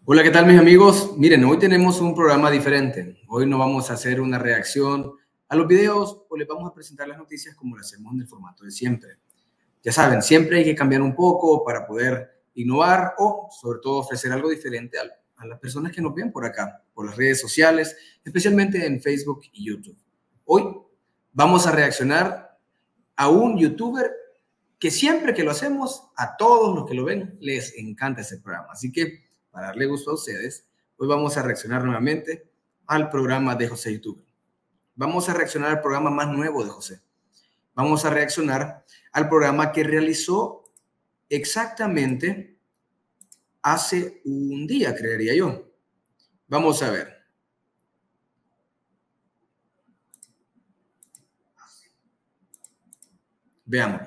Hola, ¿qué tal mis amigos? Miren, hoy tenemos un programa diferente. Hoy no vamos a hacer una reacción a los videos o les vamos a presentar las noticias como lo hacemos en el formato de siempre. Ya saben, siempre hay que cambiar un poco para poder innovar o sobre todo ofrecer algo diferente a las personas que nos ven por acá, por las redes sociales, especialmente en Facebook y YouTube. Hoy vamos a reaccionar a un youtuber que siempre que lo hacemos, a todos los que lo ven les encanta ese programa. Así que para darle gusto a ustedes, hoy vamos a reaccionar nuevamente al programa de José Youtuber. Vamos a reaccionar al programa más nuevo de José. Vamos a reaccionar al programa que realizó exactamente hace un día, creería yo. Vamos a ver. Veamos.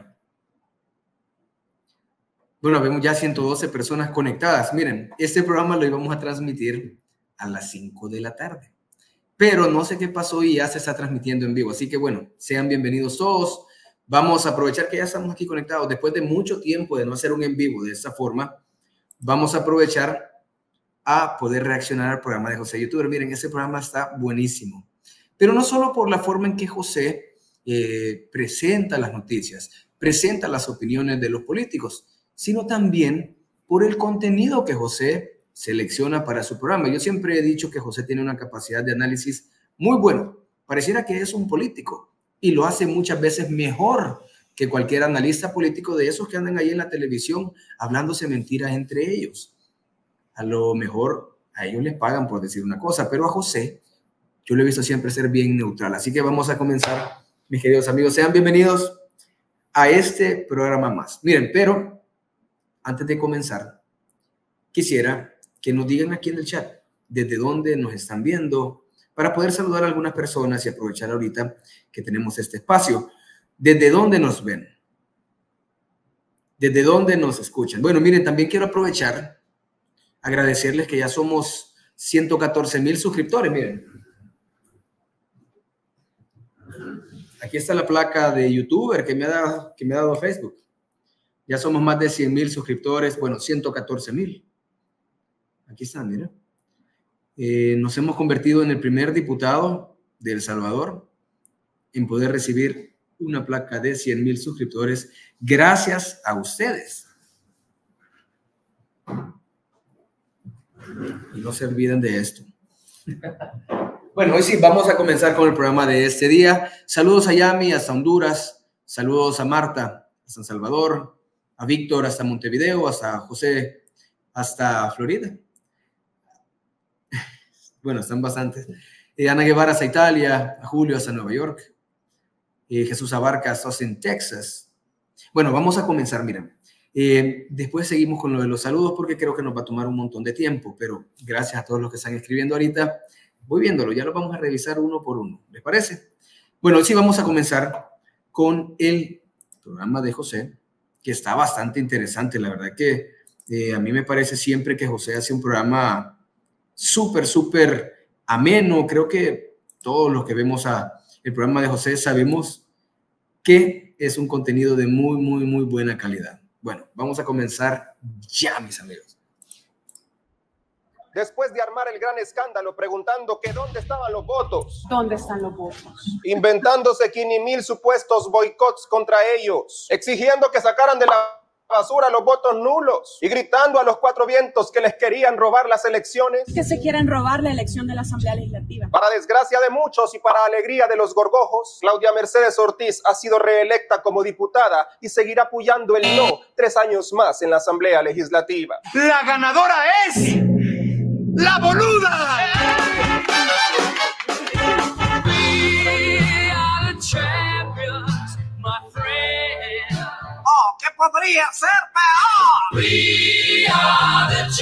Bueno, vemos ya 112 personas conectadas. Miren, este programa lo íbamos a transmitir a las 5 de la tarde. Pero no sé qué pasó y ya se está transmitiendo en vivo. Así que bueno, sean bienvenidos todos. Vamos a aprovechar que ya estamos aquí conectados. Después de mucho tiempo de no hacer un en vivo de esta forma, vamos a aprovechar a poder reaccionar al programa de José Youtuber. Miren, ese programa está buenísimo. Pero no solo por la forma en que José presenta las noticias, presenta las opiniones de los políticos, sino también por el contenido que José selecciona para su programa. Yo siempre he dicho que José tiene una capacidad de análisis muy buena. Pareciera que es un político y lo hace muchas veces mejor que cualquier analista político de esos que andan ahí en la televisión hablándose mentiras entre ellos. A lo mejor a ellos les pagan por decir una cosa, pero a José yo lo he visto siempre ser bien neutral. Así que vamos a comenzar, mis queridos amigos. Sean bienvenidos a este programa más. Miren, pero antes de comenzar, quisiera que nos digan aquí en el chat desde dónde nos están viendo para poder saludar a algunas personas y aprovechar ahorita que tenemos este espacio. ¿Desde dónde nos ven? ¿Desde dónde nos escuchan? Bueno, miren, también quiero aprovechar, agradecerles que ya somos 114,000 suscriptores, miren. Aquí está la placa de YouTuber que me ha dado Facebook. Ya somos más de 100,000 suscriptores, bueno, 114,000. Aquí están, mira. Nos hemos convertido en el primer diputado de El Salvador en poder recibir una placa de 100,000 suscriptores gracias a ustedes. Y no se olviden de esto. Bueno, hoy sí, vamos a comenzar con el programa de este día. Saludos a Yami, hasta Honduras. Saludos a Marta, a San Salvador. A Víctor, hasta Montevideo. Hasta José, hasta Florida. Bueno, están bastantes. Ana Guevara hasta Italia. A Julio hasta Nueva York. Jesús Abarca hasta Austin, Texas. Bueno, vamos a comenzar, miren. Después seguimos con lo de los saludos porque creo que nos va a tomar un montón de tiempo, pero gracias a todos los que están escribiendo ahorita. Voy viéndolo, ya lo vamos a revisar uno por uno. ¿Les parece? Bueno, sí, vamos a comenzar con el programa de José, que está bastante interesante. La verdad que a mí me parece siempre que José hace un programa súper ameno. Creo que todos los que vemos el programa de José sabemos que es un contenido de muy buena calidad. Bueno, vamos a comenzar ya, mis amigos. Después de armar el gran escándalo preguntando que dónde estaban los votos. ¿Dónde están los votos? Inventándose 5,000 supuestos boicots contra ellos. Exigiendo que sacaran de la basura los votos nulos. Y gritando a los cuatro vientos que les querían robar las elecciones. Que se quieren robar la elección de la Asamblea Legislativa. Para desgracia de muchos y para alegría de los gorgojos, Claudia Mercedes Ortiz ha sido reelecta como diputada y seguirá apoyando el no 3 años más en la Asamblea Legislativa. La ganadora es... ¡la boluda! Oh, ¿qué podría ser peor? We are the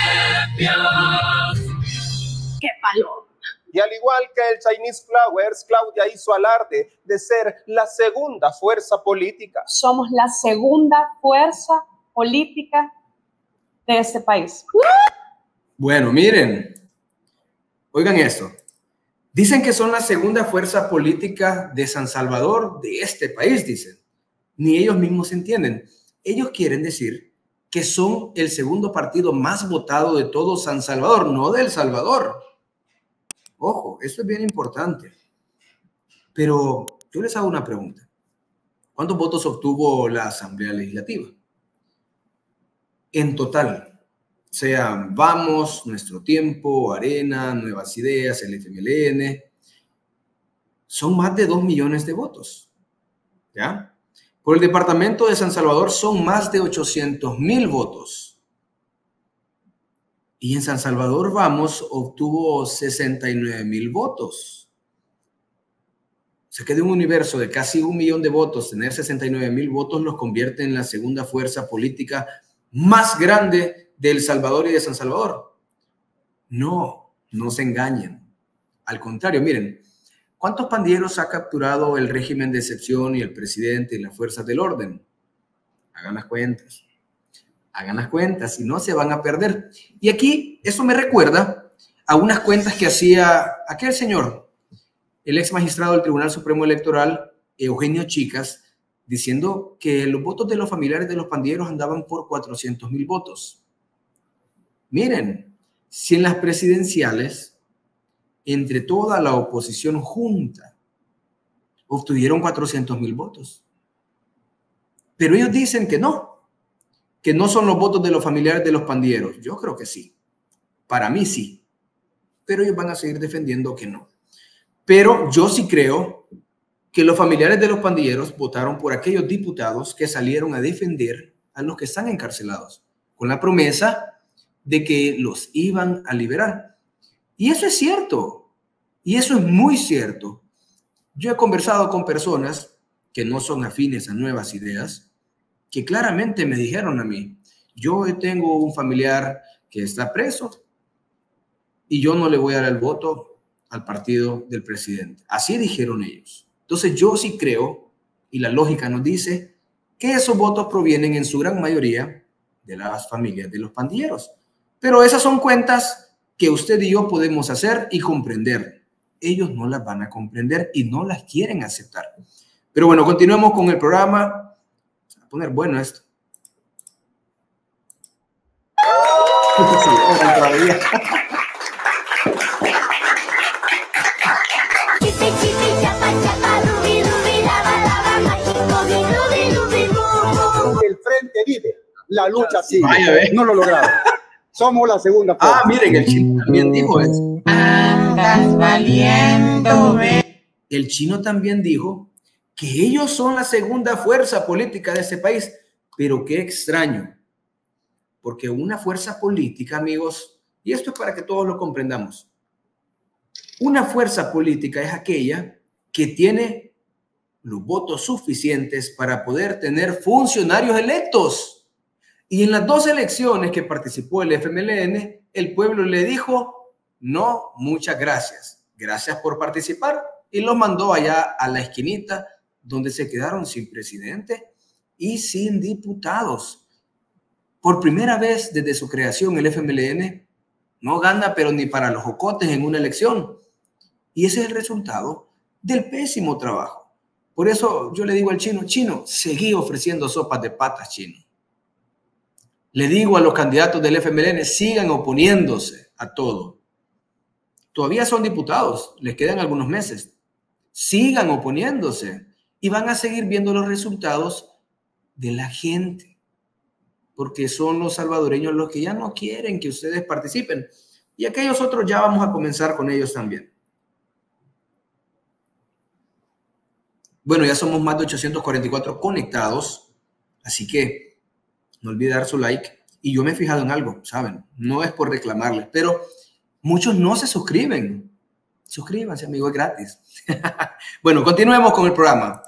champions. ¡Qué palo! Y al igual que el Chinese Flowers, Claudia hizo alarde de ser la segunda fuerza política. Somos la segunda fuerza política de este país. Bueno, miren, oigan esto. Dicen que son la segunda fuerza política de San Salvador, de este país, dicen. Ni ellos mismos entienden. Ellos quieren decir que son el segundo partido más votado de todo San Salvador, no de El Salvador. Ojo, esto es bien importante. Pero yo les hago una pregunta. ¿Cuántos votos obtuvo la Asamblea Legislativa? En total, sean Vamos, Nuestro Tiempo, Arena, Nuevas Ideas, el FMLN, son más de 2 millones de votos. ¿Ya? Por el departamento de San Salvador son más de 800,000 votos. Y en San Salvador Vamos obtuvo 69,000 votos. O sea que de un universo de casi 1 millón de votos, tener 69,000 votos los convierte en la segunda fuerza política más grande de El Salvador y de San Salvador. No, no se engañen. Al contrario, miren, ¿cuántos pandilleros ha capturado el régimen de excepción y el presidente y las fuerzas del orden? Hagan las cuentas. Hagan las cuentas y no se van a perder. Y aquí, eso me recuerda a unas cuentas que hacía aquel señor, el ex magistrado del Tribunal Supremo Electoral, Eugenio Chicas, diciendo que los votos de los familiares de los pandilleros andaban por 400,000 votos. Miren, si en las presidenciales, entre toda la oposición junta, obtuvieron 400,000 votos. Pero ellos dicen que no son los votos de los familiares de los pandilleros. Yo creo que sí. Para mí sí. Pero ellos van a seguir defendiendo que no. Pero yo sí creo que los familiares de los pandilleros votaron por aquellos diputados que salieron a defender a los que están encarcelados, con la promesa de que los iban a liberar. Y eso es cierto. Y eso es muy cierto. Yo he conversado con personas que no son afines a Nuevas Ideas, que claramente me dijeron a mí, yo tengo un familiar que está preso y yo no le voy a dar el voto al partido del presidente. Así dijeron ellos. Entonces yo sí creo, y la lógica nos dice, que esos votos provienen en su gran mayoría de las familias de los pandilleros. Pero esas son cuentas que usted y yo podemos hacer y comprender. Ellos no las van a comprender y no las quieren aceptar. Pero bueno, continuemos con el programa. Se va a poner bueno esto. El frente vive, la lucha sigue. No lo lograron. Somos la segunda fuerza. Miren, el chino también dijo eso. Andas valiendo, ve. El chino también dijo que ellos son la segunda fuerza política de este país. Pero qué extraño. Porque una fuerza política, amigos, y esto es para que todos lo comprendamos. Una fuerza política es aquella que tiene los votos suficientes para poder tener funcionarios electos. Y en las 2 elecciones que participó el FMLN, el pueblo le dijo, no, muchas gracias. Gracias por participar. Y los mandó allá a la esquinita donde se quedaron sin presidente y sin diputados. Por primera vez desde su creación, el FMLN no gana, pero ni para los jocotes en una elección. Y ese es el resultado del pésimo trabajo. Por eso yo le digo al chino, chino, seguí ofreciendo sopas de patas, chino. Le digo a los candidatos del FMLN, sigan oponiéndose a todo. Todavía son diputados, les quedan algunos meses. Sigan oponiéndose y van a seguir viendo los resultados de la gente. Porque son los salvadoreños los que ya no quieren que ustedes participen. Y aquellos otros ya vamos a comenzar con ellos también. Bueno, ya somos más de 844 conectados. Así que no olviden dar su like. Y yo me he fijado en algo, ¿saben? No es por reclamarles, pero muchos no se suscriben. Suscríbanse, amigo, es gratis. Bueno, continuemos con el programa.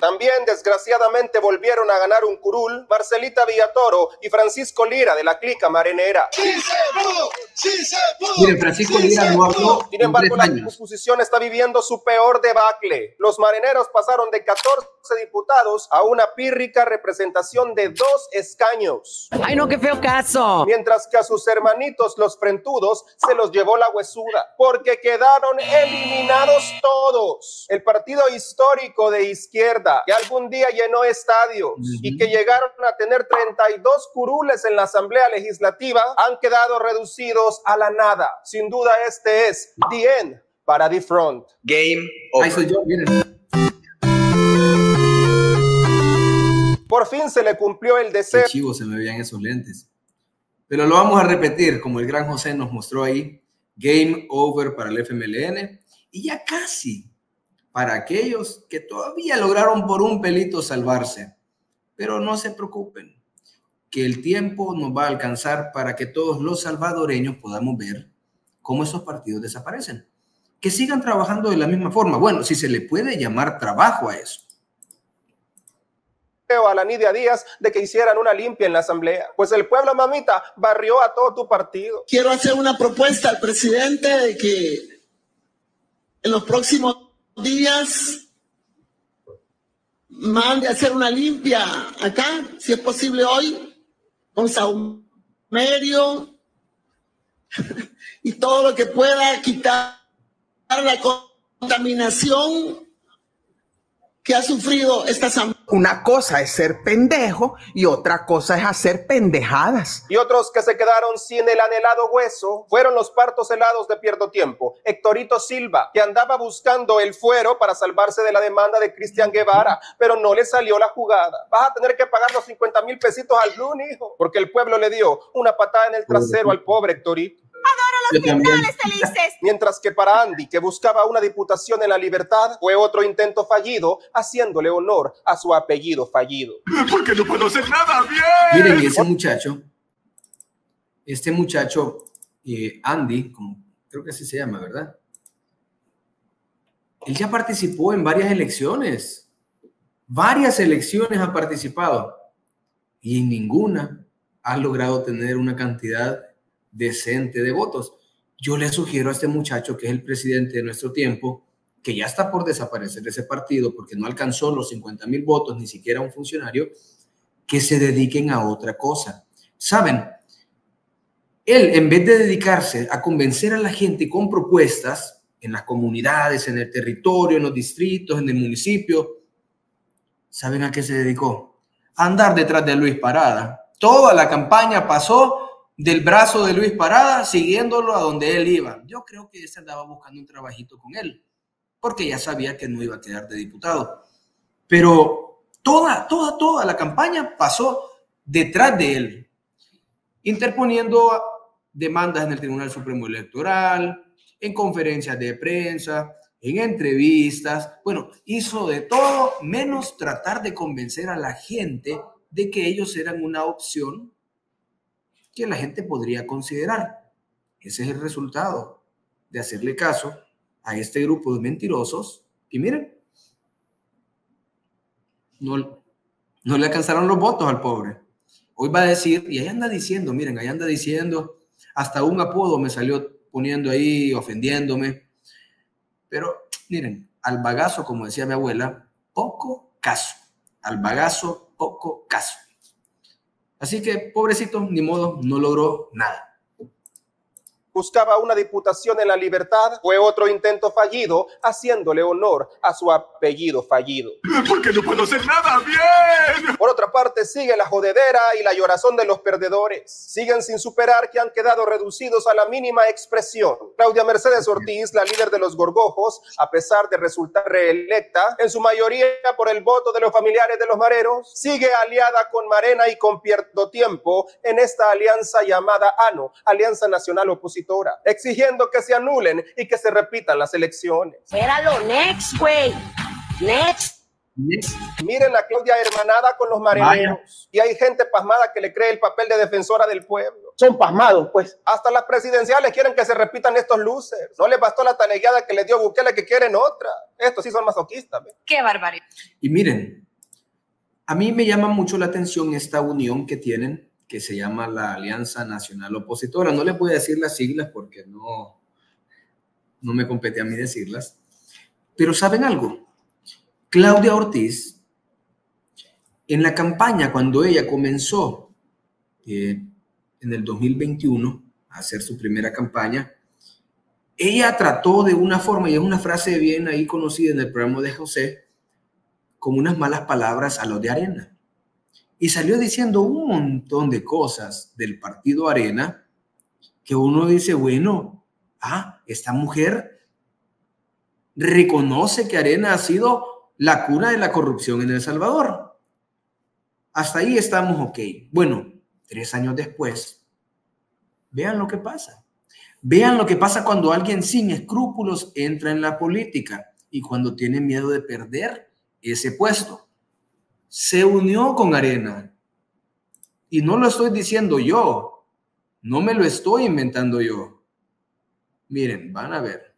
También, desgraciadamente, volvieron a ganar un curul Marcelita Villatoro y Francisco Lira de la clica marinera. ¡Sí se pudo! ¡Sí se pudo! Miren, Francisco Lira no habló. Sin embargo, la oposición está viviendo su peor debacle. Los marineros pasaron de 14 diputados a una pírrica representación de 2 escaños. ¡Ay, no, qué feo caso! Mientras que a sus hermanitos, los frentudos, se los llevó la huesuda, porque quedaron eliminados todos. El partido histórico de izquierda, que algún día llenó estadios y que llegaron a tener 32 curules en la Asamblea Legislativa, han quedado reducidos a la nada. Sin duda, este es the end para The Front. Game over. Ahí soy yo, miren. Por fin se le cumplió el deseo. Qué chivo se me veían esos lentes. Pero lo vamos a repetir, como el gran José nos mostró ahí. Game over para el FMLN. Y ya casi para aquellos que todavía lograron por un pelito salvarse. Pero no se preocupen, que el tiempo nos va a alcanzar para que todos los salvadoreños podamos ver cómo esos partidos desaparecen. Que sigan trabajando de la misma forma. Bueno, si se le puede llamar trabajo a eso. A la Nidia Díaz de que hicieran una limpia en la asamblea, pues el pueblo, mamita, barrió a todo tu partido. Quiero hacer una propuesta al presidente de que en los próximos días mande a hacer una limpia acá, si es posible hoy, con saumerio y todo lo que pueda quitar la contaminación que ha sufrido esta asamblea. Una cosa es ser pendejo y otra cosa es hacer pendejadas. Y otros que se quedaron sin el anhelado hueso fueron los partos helados de Pierdo Tiempo. Héctorito Silva, que andaba buscando el fuero para salvarse de la demanda de Cristian Guevara, pero no le salió la jugada. Vas a tener que pagar los 50,000 pesitos al Blun, hijo, porque el pueblo le dio una patada en el trasero al pobre Héctorito. Adoro los finales felices. Mientras que para Andy, que buscaba una diputación en La Libertad, fue otro intento fallido, haciéndole honor a su apellido fallido. Porque no puedo hacer nada bien. Miren, y ese muchacho, Andy, como creo que así se llama, ¿verdad? Él ya participó en varias elecciones. Varias elecciones ha participado. Y en ninguna ha logrado tener una cantidad decente de votos. Yo le sugiero a este muchacho, que es el presidente de nuestro tiempo, que ya está por desaparecer de ese partido porque no alcanzó los 50,000 votos, ni siquiera un funcionario, que se dediquen a otra cosa. ¿Saben? Él, en vez de dedicarse a convencer a la gente con propuestas en las comunidades, en el territorio, en los distritos, en el municipio, ¿saben a qué se dedicó? A andar detrás de Luis Parada. Toda la campaña pasó del brazo de Luis Parada, siguiéndolo a donde él iba. Yo creo que ese andaba buscando un trabajito con él, porque ya sabía que no iba a quedar de diputado. Pero toda la campaña pasó detrás de él, interponiendo demandas en el Tribunal Supremo Electoral, en conferencias de prensa, en entrevistas. Bueno, hizo de todo menos tratar de convencer a la gente de que ellos eran una opción que la gente podría considerar. Ese es el resultado de hacerle caso a este grupo de mentirosos. Y miren, no le alcanzaron los votos al pobre. Hoy va a decir, y ahí anda diciendo, miren, ahí anda diciendo, hasta un apodo me salió poniendo ahí, ofendiéndome. Pero miren, al bagazo, como decía mi abuela, poco caso. Al bagazo, poco caso. Así que, pobrecito, ni modo, no logró nada. Buscaba una diputación en La Libertad, fue otro intento fallido, haciéndole honor a su apellido fallido. Porque no puedo hacer nada bien. Por otra parte, sigue la jodedera y la llorazón de los perdedores. Siguen sin superar que han quedado reducidos a la mínima expresión. Claudia Mercedes Ortiz, la líder de los Gorgojos, a pesar de resultar reelecta, en su mayoría por el voto de los familiares de los mareros, sigue aliada con Marena y con Pierdo Tiempo en esta alianza llamada ANO, Alianza Nacional Opositora, exigiendo que se anulen y que se repitan las elecciones. Espéralo, next, güey. Next. Miren a Claudia hermanada con los marineros. Y hay gente pasmada que le cree el papel de defensora del pueblo. son pasmados, pues. Hasta las presidenciales quieren que se repitan estos losers. No les bastó la tanegueada que les dio Bukele, que quieren otra. Estos sí son masoquistas. ¿Ves? Qué barbaridad. Y miren, a mí me llama mucho la atención esta unión que tienen, que se llama la Alianza Nacional Opositora. No les voy a decir las siglas porque no me compete a mí decirlas. Pero ¿saben algo? Claudia Ortiz, en la campaña, cuando ella comenzó en el 2021 a hacer su primera campaña, ella trató de una forma, y es una frase bien ahí conocida en el programa de José, con unas malas palabras a los de Arena. Y salió diciendo un montón de cosas del partido Arena que uno dice, bueno, esta mujer reconoce que Arena ha sido la cuna de la corrupción en El Salvador. Hasta ahí estamos ok. Bueno, 3 años después, vean lo que pasa. Vean lo que pasa cuando alguien sin escrúpulos entra en la política y cuando tiene miedo de perder ese puesto. Se unió con Arena. Y no lo estoy diciendo yo. No me lo estoy inventando yo. Miren, van a ver.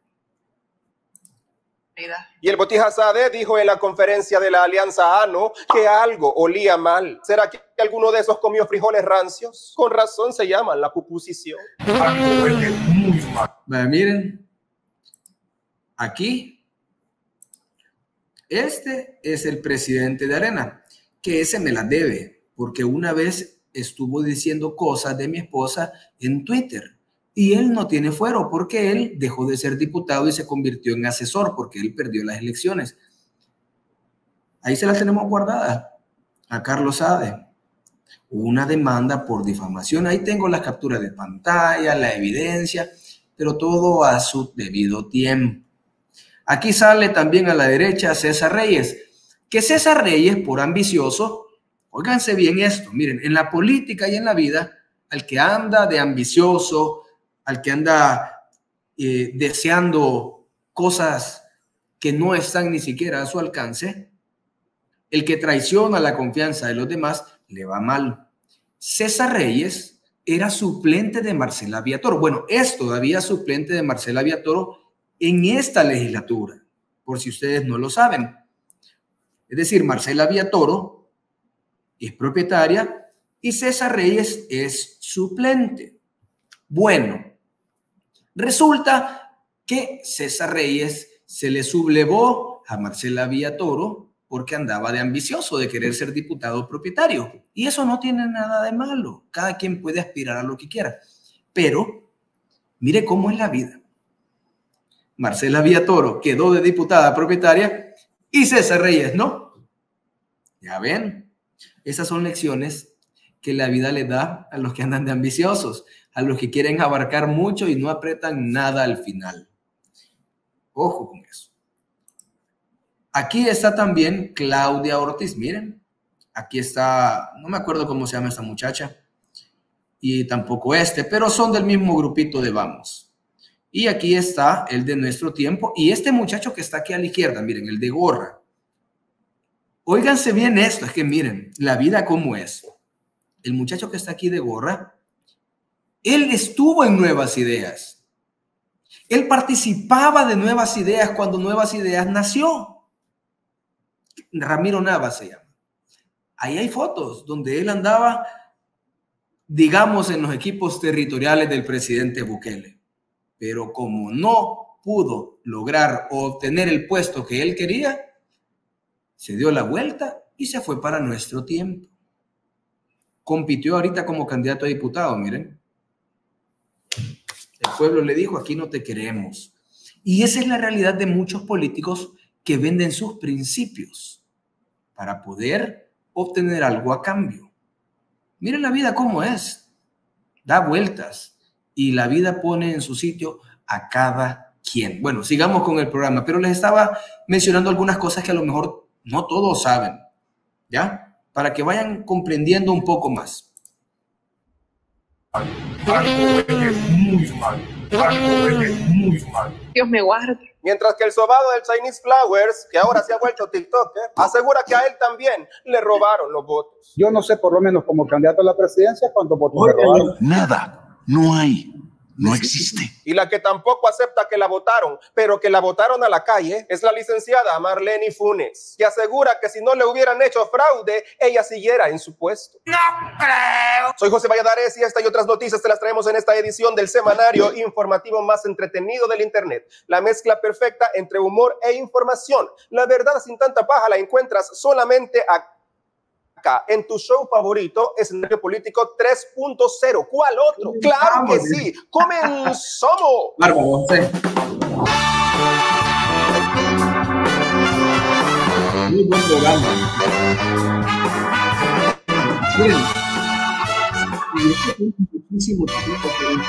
Y el Botija Sade dijo en la conferencia de la Alianza ANO que algo olía mal. ¿Será que alguno de esos comió frijoles rancios? Con razón se llaman la pupusición. Bueno, miren, aquí, este es el presidente de Arena, que ese me la debe, porque una vez estuvo diciendo cosas de mi esposa en Twitter. Y él no tiene fuero porque él dejó de ser diputado y se convirtió en asesor porque él perdió las elecciones. Ahí se las tenemos guardadas a Carlos Sade. Una demanda por difamación. Ahí tengo las capturas de pantalla, la evidencia, pero todo a su debido tiempo. Aquí sale también a la derecha César Reyes. Que César Reyes, por ambicioso, óiganse bien esto, miren, en la política y en la vida, al que anda de ambicioso, al que anda deseando cosas que no están ni siquiera a su alcance, el que traiciona la confianza de los demás, le va mal. César Reyes era suplente de Marcela Villatoro. Bueno, es todavía suplente de Marcela Villatoro en esta legislatura, por si ustedes no lo saben. Es decir, Marcela Villatoro es propietaria y César Reyes es suplente. Bueno, resulta que César Reyes se le sublevó a Marcela Villatoro porque andaba de ambicioso, de querer ser diputado propietario. Y eso no tiene nada de malo. Cada quien puede aspirar a lo que quiera. Pero mire cómo es la vida. Marcela Villatoro quedó de diputada propietaria y César Reyes no. Ya ven, esas son lecciones que la vida le da a los que andan de ambiciosos, a los que quieren abarcar mucho y no apretan nada al final. Ojo con eso. Aquí está también Claudia Ortiz, miren. Aquí está, no me acuerdo cómo se llama esta muchacha, y tampoco pero son del mismo grupito de Vamos. Y aquí está el de Nuestro Tiempo, y este muchacho que está aquí a la izquierda, miren, el de gorra. Óiganse bien esto, es que miren, la vida cómo es. El muchacho que está aquí de gorra, él estuvo en Nuevas Ideas. Él participaba de Nuevas Ideas cuando Nuevas Ideas nació. Ramiro Navas se llama. Ahí hay fotos donde él andaba, digamos, en los equipos territoriales del presidente Bukele. Pero como no pudo lograr o obtener el puesto que él quería, se dio la vuelta y se fue para Nuestro Tiempo. Compitió ahorita como candidato a diputado, miren. El pueblo le dijo, aquí no te queremos. Y esa es la realidad de muchos políticos que venden sus principios para poder obtener algo a cambio. Miren la vida cómo es. Da vueltas y la vida pone en su sitio a cada quien. Bueno, sigamos con el programa, pero les estaba mencionando algunas cosas que a lo mejor no todos saben, ¿ya? Para que vayan comprendiendo un poco más. Dios me guarde. Mientras que el sobado del Chinese Flowers, que ahora se ha vuelto TikToker, asegura que a él también le robaron los votos. Yo no sé, por lo menos como candidato a la presidencia, cuántos votos me robaron. Nada, no hay. No existe. Y la que tampoco acepta que la votaron, pero que la votaron a la calle, es la licenciada Marlene Funes, que asegura que si no le hubieran hecho fraude, ella siguiera en su puesto. No creo. Soy José Valladares y esta y otras noticias te las traemos en esta edición del semanario informativo más entretenido del internet. La mezcla perfecta entre humor e información. La verdad sin tanta paja la encuentras solamente acá en tu show favorito, Escenario Político 3.0. ¿Cuál otro? ¡Claro que sí! ¡Comenzamos! Bárbaro, sí. Muy buen programa. Miren, muchísimo tiempo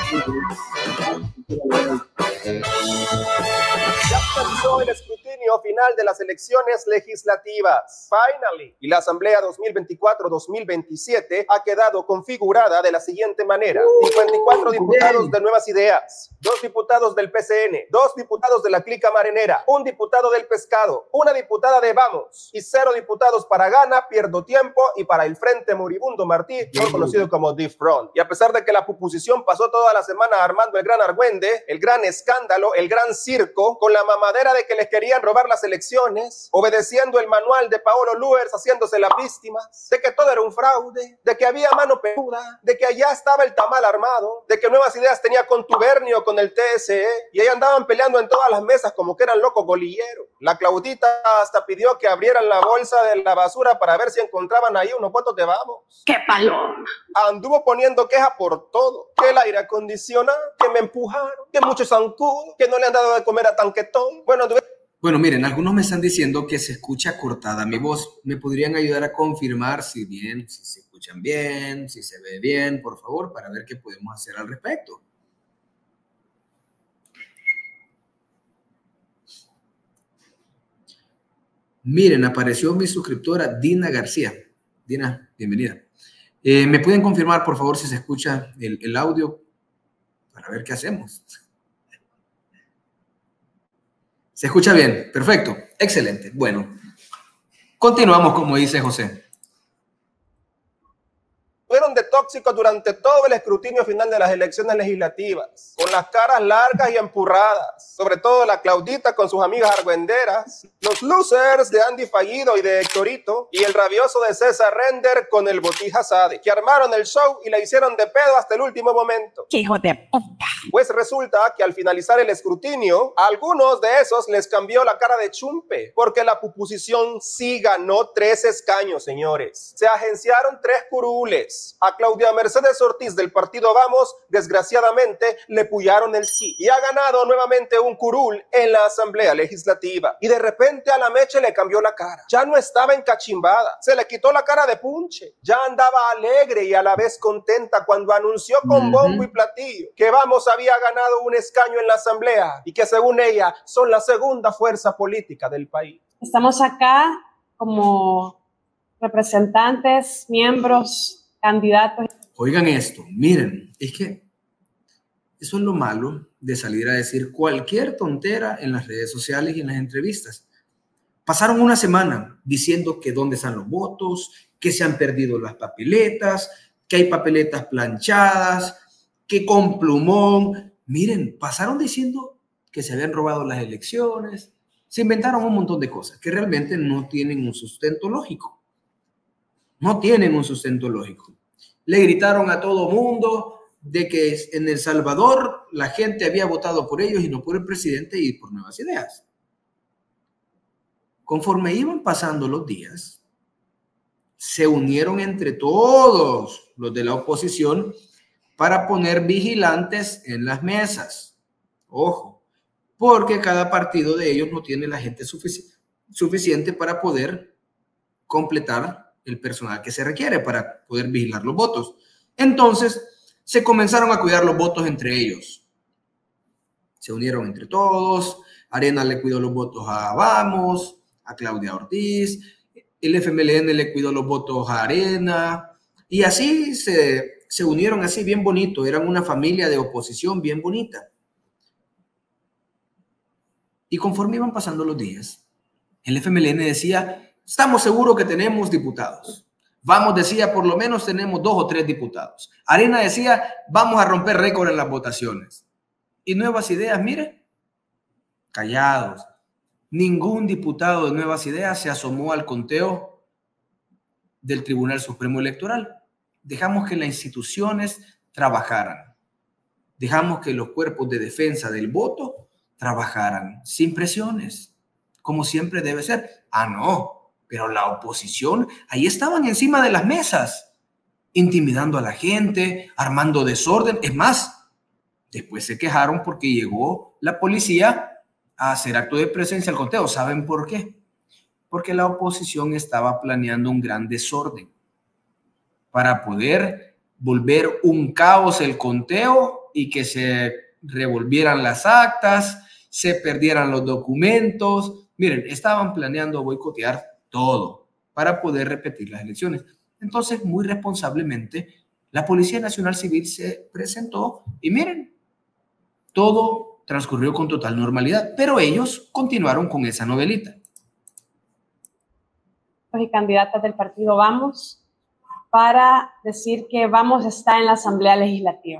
ya comenzó el escrutinio final de las elecciones legislativas. Finally. Y la Asamblea 2024-2027 ha quedado configurada de la siguiente manera. 54 diputados de Nuevas Ideas, 2 diputados del PCN, 2 diputados de la Clica Marenera, 1 diputado del Pescado, 1 diputada de Vamos y 0 diputados para Gana, Pierdo Tiempo y para el Frente Moribundo Martí, mejor conocido como The Front. Y a pesar de que la oposición pasó toda la semana armando el gran argüende, el gran escándalo, el gran circo, con la mamadera de que les querían robar las elecciones, obedeciendo el manual de Paolo Luers, haciéndose las víctimas, de que todo era un fraude, de que había mano peluda, de que allá estaba el tamal armado, de que Nuevas Ideas tenía contubernio con el TSE, y ahí andaban peleando en todas las mesas como que eran locos golilleros. La Claudita hasta pidió que abrieran la bolsa de la basura para ver si encontraban ahí unos votos de Vamos. ¡Qué paloma! Anduvo poniendo queja por todo, que el aire acondicionado, que me empujaron, que muchos zancudos, que no le han dado de comer a Tanquetón. Bueno, miren, algunos me están diciendo que se escucha cortada mi voz. ¿Me podrían ayudar a confirmar si se escuchan bien, si se ve bien, por favor, para ver qué podemos hacer al respecto? Miren, apareció mi suscriptora Dina García. Dina, bienvenida. ¿Me pueden confirmar, por favor, si se escucha el audio para ver qué hacemos? ¿Se escucha bien? Perfecto. Excelente. Bueno, continuamos como dice José. Fueron de tóxicos durante todo el escrutinio final de las elecciones legislativas, con las caras largas y empurradas, sobre todo la Claudita con sus amigas argüenderas, los losers de Andy Fallido y de Héctorito, y el rabioso de César Render con el Botija Sade, que armaron el show y la hicieron de pedo hasta el último momento. ¡Qué hijo de puta! Pues resulta que al finalizar el escrutinio, a algunos de esos les cambió la cara de chumpe, porque la oposición sí ganó 3 escaños, señores. Se agenciaron 3 curules. A Claudia Mercedes Ortiz del partido Vamos, desgraciadamente, le pullaron el sí. Y ha ganado nuevamente un curul en la Asamblea Legislativa. Y de repente a la Meche le cambió la cara. Ya no estaba encachimbada. Se le quitó la cara de punche. Ya andaba alegre y a la vez contenta cuando anunció con bombo y platillo que Vamos había ganado un escaño en la Asamblea y que según ella son la segunda fuerza política del país. Estamos acá como representantes, miembros, candidatos. Oigan esto, miren, es que eso es lo malo de salir a decir cualquier tontera en las redes sociales y en las entrevistas. Pasaron una semana diciendo que dónde están los votos, que se han perdido las papeletas, que hay papeletas planchadas, que con plumón. Miren, pasaron diciendo que se habían robado las elecciones, se inventaron un montón de cosas que realmente no tienen un sustento lógico. No tienen un sustento lógico. Le gritaron a todo mundo de que en El Salvador la gente había votado por ellos y no por el presidente y por Nuevas Ideas. Conforme iban pasando los días, se unieron entre todos los de la oposición para poner vigilantes en las mesas. Ojo, porque cada partido de ellos no tiene la gente suficiente para poder completar el personal que se requiere para poder vigilar los votos. Entonces, se comenzaron a cuidar los votos entre ellos. Se unieron entre todos. Arena le cuidó los votos a Vamos, a Claudia Ortiz. El FMLN le cuidó los votos a Arena. Y así se unieron así bien bonito. Eran una familia de oposición bien bonita. Y conforme iban pasando los días, el FMLN decía, estamos seguros que tenemos diputados. Vamos, decía, por lo menos tenemos 2 o 3 diputados. Arena decía, vamos a romper récord en las votaciones. Y Nuevas Ideas, mire, callados. Ningún diputado de Nuevas Ideas se asomó al conteo del Tribunal Supremo Electoral. Dejamos que las instituciones trabajaran. Dejamos que los cuerpos de defensa del voto trabajaran sin presiones, como siempre debe ser. Ah, no, pero la oposición, ahí estaban encima de las mesas, intimidando a la gente, armando desorden. Es más, después se quejaron porque llegó la policía a hacer acto de presencia al conteo. ¿Saben por qué? Porque la oposición estaba planeando un gran desorden para poder volver un caos el conteo y que se revolvieran las actas, se perdieran los documentos. Miren, estaban planeando boicotear todo para poder repetir las elecciones. Entonces, muy responsablemente, la Policía Nacional Civil se presentó y miren, todo transcurrió con total normalidad, pero ellos continuaron con esa novelita. Y candidatas del partido Vamos para decir que Vamos está en la Asamblea Legislativa.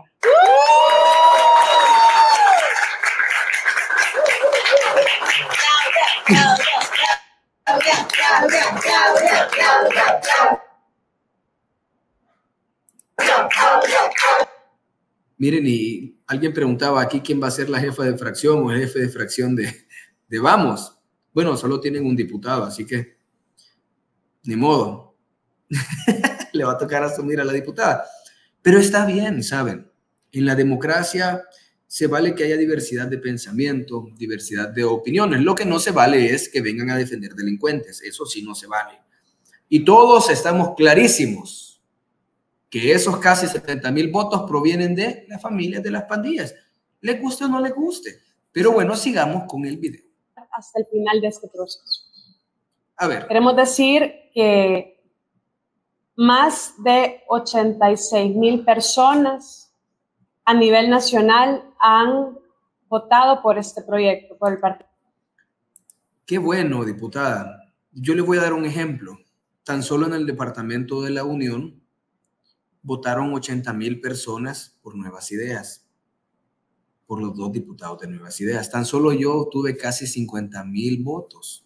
Miren, y alguien preguntaba aquí quién va a ser la jefa de fracción o el jefe de fracción de Vamos. Bueno, solo tienen un diputado, así que ni modo. Le va a tocar asumir a la diputada. Pero está bien, ¿saben? En la democracia se vale que haya diversidad de pensamiento, diversidad de opiniones. Lo que no se vale es que vengan a defender delincuentes. Eso sí no se vale. Y todos estamos clarísimos que esos casi 70,000 votos provienen de las familias de las pandillas. Le guste o no le guste. Pero bueno, sigamos con el video. Hasta el final de este proceso. A ver. Queremos decir que más de 86,000 personas a nivel nacional han votado por este proyecto, por el partido. Qué bueno, diputada. Yo le voy a dar un ejemplo. Tan solo en el departamento de La Unión votaron 80,000 personas por Nuevas Ideas, por los 2 diputados de Nuevas Ideas. Tan solo yo tuve casi 50,000 votos.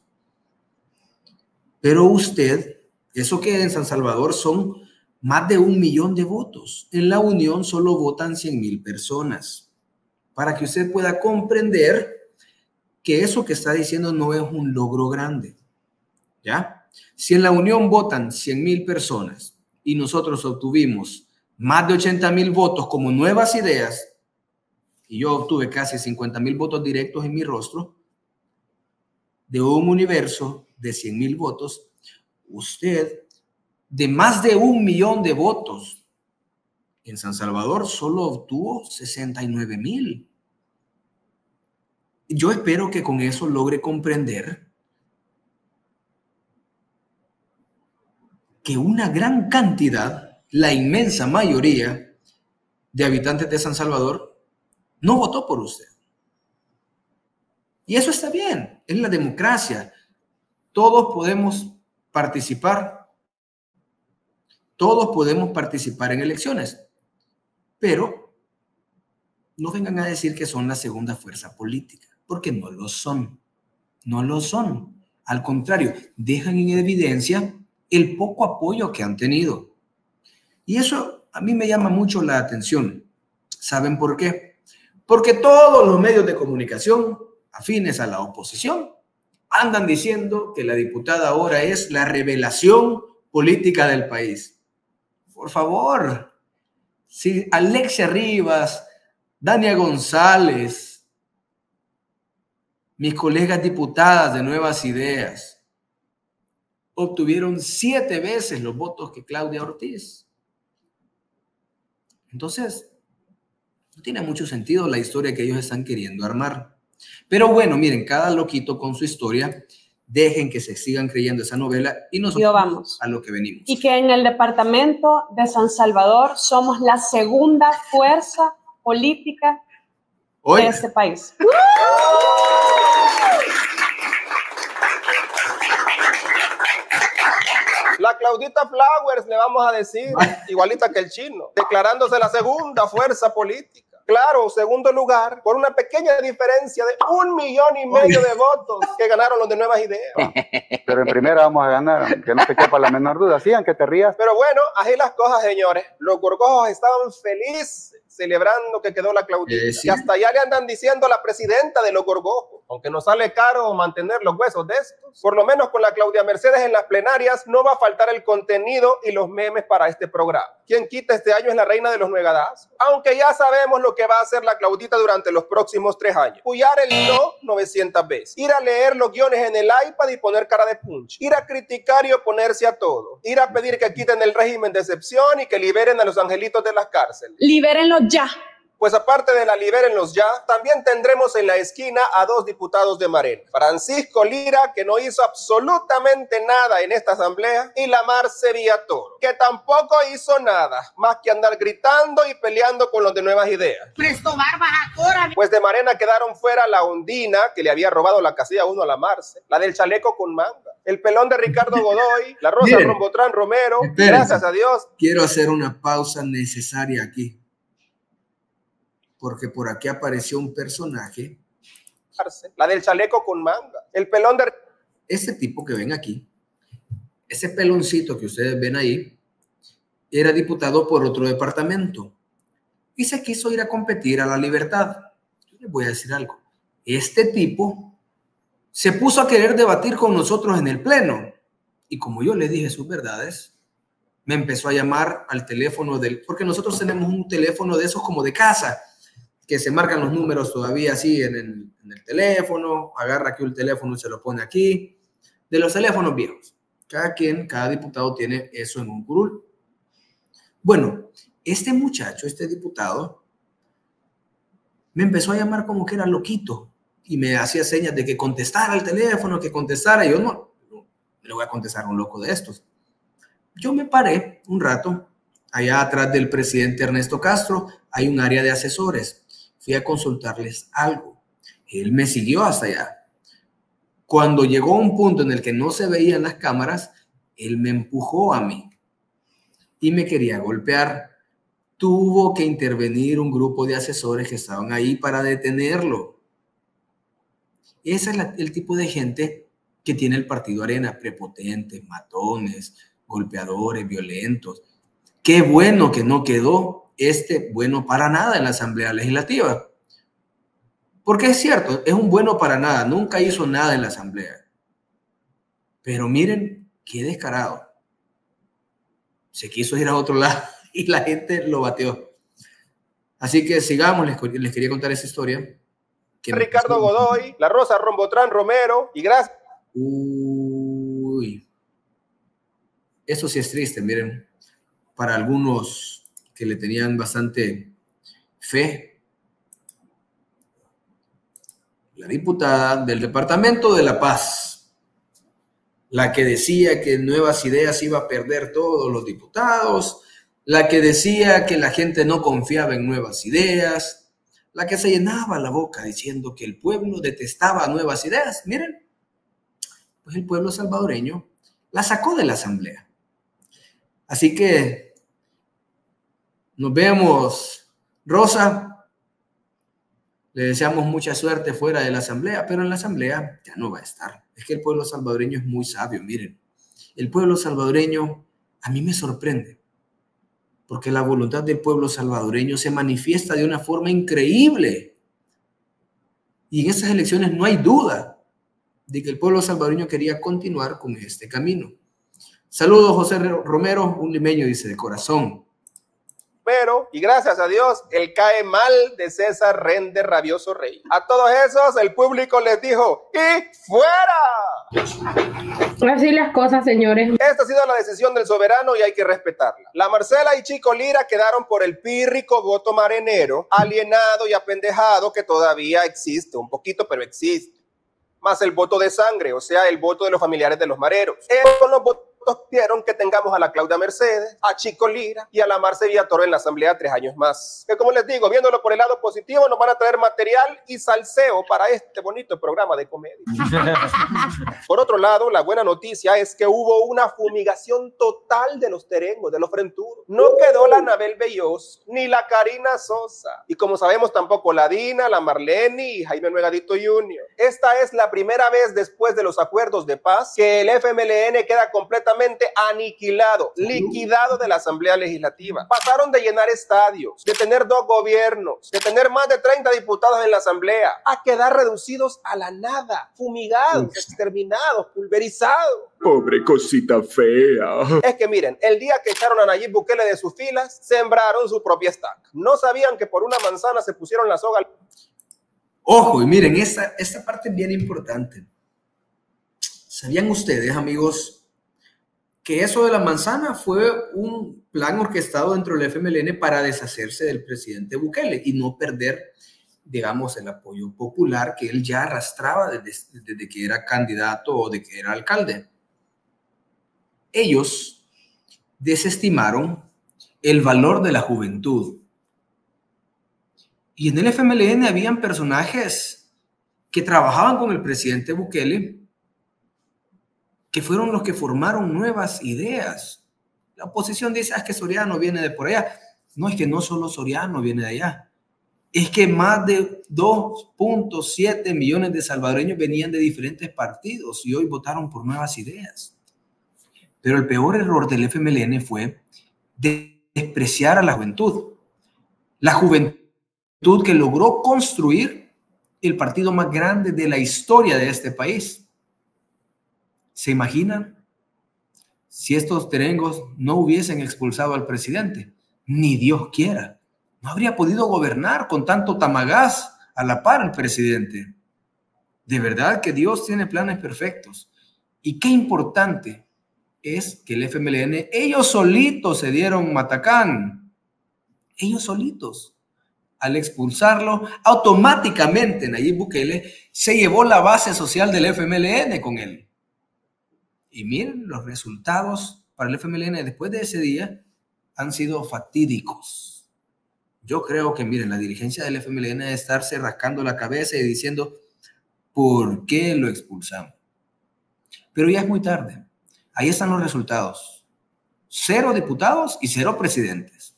Pero usted, eso que en San Salvador son más de 1 millón de votos. En La Unión solo votan 100,000 personas. Para que usted pueda comprender que eso que está diciendo no es un logro grande. ¿Ya? Si en La Unión votan 100,000 personas y nosotros obtuvimos más de 80,000 votos como Nuevas Ideas, y yo obtuve casi 50,000 votos directos en mi rostro, de un universo de 100,000 votos, usted, de más de 1 millón de votos, en San Salvador solo obtuvo 69,000. Yo espero que con eso logre comprender que una gran cantidad, la inmensa mayoría de habitantes de San Salvador no votó por usted. Y eso está bien, es la democracia. Todos podemos participar. Todos podemos participar en elecciones. Pero no vengan a decir que son la segunda fuerza política, porque no lo son. No lo son. Al contrario, dejan en evidencia el poco apoyo que han tenido. Y eso a mí me llama mucho la atención. ¿Saben por qué? Porque todos los medios de comunicación afines a la oposición andan diciendo que la diputada ahora es la revelación política del país. Por favor, si Alexia Rivas, Dania González, mis colegas diputadas de Nuevas Ideas, obtuvieron 7 veces los votos que Claudia Ortiz. Entonces, no tiene mucho sentido la historia que ellos están queriendo armar. Pero bueno, miren, cada loquito con su historia, dejen que se sigan creyendo esa novela y nosotros vamos a lo que venimos. Y que en el departamento de San Salvador somos la segunda fuerza política de este país. Claudita Flowers le vamos a decir, igualita que el chino, declarándose la segunda fuerza política. Claro, segundo lugar, por una pequeña diferencia de 1,5 millones de votos que ganaron los de Nuevas Ideas. Pero en primera vamos a ganar, que no te quepa la menor duda. Sí, aunque te rías. Pero bueno, así las cosas, señores. Los gorgojos estaban felices celebrando que quedó la Claudita. Sí. Y hasta ya le andan diciendo a la presidenta de los gorgojos, aunque nos sale caro mantener los huesos de estos, por lo menos con la Claudia Mercedes en las plenarias no va a faltar el contenido y los memes para este programa. Quien quita este año es la reina de los nuegadazos. Aunque ya sabemos lo que va a hacer la Claudita durante los próximos 3 años. Puyar el no 900 veces. Ir a leer los guiones en el iPad y poner cara de punch. Ir a criticar y oponerse a todo. Ir a pedir que quiten el régimen de excepción y que liberen a los angelitos de las cárceles. Libérenlos ya. Pues aparte de la libérenlos ya, también tendremos en la esquina a 2 diputados de Marena. Francisco Lira, que no hizo absolutamente nada en esta asamblea, y la Marce Villatoro, que tampoco hizo nada, más que andar gritando y peleando con los de Nuevas Ideas. Presto barbas ahora. Pues de Marena quedaron fuera la Ondina, que le había robado la casilla 1 a la Marce, la del chaleco con manga, el pelón de Ricardo Godoy, la Rosa Rombotrán Romero, gracias a Dios. Quiero hacer una pausa necesaria aquí. Porque por aquí apareció un personaje. La del chaleco con manga. El pelón de... Ese tipo que ven aquí, ese peloncito que ustedes ven ahí, era diputado por otro departamento. Y se quiso ir a competir a La Libertad. Yo les voy a decir algo. Este tipo se puso a querer debatir con nosotros en el pleno. Y como yo le dije sus verdades, me empezó a llamar al teléfono del... Porque nosotros tenemos un teléfono de esos como de casa, que se marcan los números todavía así en el teléfono, agarra aquí el teléfono y se lo pone aquí, de los teléfonos viejos. Cada diputado tiene eso en un curul. Bueno, este muchacho, este diputado, me empezó a llamar como que era loquito y me hacía señas de que contestara el teléfono, que contestara. Y yo no le voy a contestar a un loco de estos. Yo me paré un rato, allá atrás del presidente Ernesto Castro, hay un área de asesores. Fui a consultarles algo. Él me siguió hasta allá. Cuando llegó a un punto en el que no se veían las cámaras, él me empujó a mí y me quería golpear. Tuvo que intervenir un grupo de asesores que estaban ahí para detenerlo. Ese es el tipo de gente que tiene el Partido Arena, prepotentes, matones, golpeadores, violentos. Qué bueno que no quedó bueno para nada en la Asamblea Legislativa. Porque es cierto, es un bueno para nada, nunca hizo nada en la Asamblea. Pero miren, qué descarado. Se quiso ir a otro lado y la gente lo bateó. Así que sigamos, les quería contar esa historia. Ricardo Godoy, la Rosa Rombotrán Romero, y gracias. Uy, eso sí es triste, miren, para algunos que le tenían bastante fe. La diputada del Departamento de La Paz, la que decía que Nuevas Ideas iba a perder todos los diputados, la que decía que la gente no confiaba en Nuevas Ideas, la que se llenaba la boca diciendo que el pueblo detestaba Nuevas Ideas. Miren, pues el pueblo salvadoreño la sacó de la Asamblea. Así que nos vemos, Rosa. Le deseamos mucha suerte fuera de la Asamblea, pero en la Asamblea ya no va a estar. Es que el pueblo salvadoreño es muy sabio, miren. El pueblo salvadoreño a mí me sorprende, porque la voluntad del pueblo salvadoreño se manifiesta de una forma increíble. Y en estas elecciones no hay duda de que el pueblo salvadoreño quería continuar con este camino. Saludos, José Romero, un limeño, dice, de corazón. Y gracias a Dios, el cae mal de César Rende Rabioso Rey. A todos esos, el público les dijo, ¡y fuera! Así las cosas, señores. Esta ha sido la decisión del soberano y hay que respetarla. La Marcela y Chico Lira quedaron por el pírrico voto marenero, alienado y apendejado que todavía existe, un poquito, pero existe. Más el voto de sangre, o sea, el voto de los familiares de los mareros. Son los votos Quieren que tengamos a la Claudia Mercedes, a Chico Lira y a la Marce Villatoro en la Asamblea 3 años más. Que como les digo, viéndolo por el lado positivo, nos van a traer material y salseo para este bonito programa de comedia. Por otro lado, la buena noticia es que hubo una fumigación total de los terengos, de los frenturos. No quedó la Anabel Belloso, ni la Karina Sosa. Y como sabemos, tampoco la Dina, la Marlene y Jaime Nuegadito Jr. Esta es la primera vez después de los acuerdos de paz que el FMLN queda completamente aniquilado, liquidado de la Asamblea Legislativa. Pasaron de llenar estadios, de tener 2 gobiernos, de tener más de 30 diputados en la Asamblea, a quedar reducidos a la nada, fumigados, exterminados, pulverizados. Pobre cosita fea. Es que miren, el día que echaron a Nayib Bukele de sus filas, sembraron su propia estaca. No sabían que por una manzana se pusieron la soga. Ojo, y miren, esta parte es bien importante. ¿Sabían ustedes, amigos, que eso de la manzana fue un plan orquestado dentro del FMLN para deshacerse del presidente Bukele y no perder, digamos, el apoyo popular que él ya arrastraba desde que era candidato o de que era alcalde? Ellos desestimaron el valor de la juventud. Y en el FMLN habían personajes que trabajaban con el presidente Bukele, que fueron los que formaron nuevas ideas. La oposición dice, es que Soriano viene de por allá. No, es que no solo Soriano viene de allá. Es que más de 2.7 millones de salvadoreños venían de diferentes partidos y hoy votaron por nuevas ideas. Pero el peor error del FMLN fue despreciar a la juventud. La juventud que logró construir el partido más grande de la historia de este país. ¿Se imaginan si estos terengos no hubiesen expulsado al presidente? Ni Dios quiera. No habría podido gobernar con tanto tamagás a la par el presidente. De verdad que Dios tiene planes perfectos. Y qué importante es que el FMLN, ellos solitos se dieron matacán. Ellos solitos. Al expulsarlo, automáticamente Nayib Bukele se llevó la base social del FMLN con él. Y miren, los resultados para el FMLN después de ese día han sido fatídicos. Yo creo que, miren, la dirigencia del FMLN debe estarse rascando la cabeza y diciendo, ¿por qué lo expulsamos? Pero ya es muy tarde. Ahí están los resultados. 0 diputados y 0 presidentes.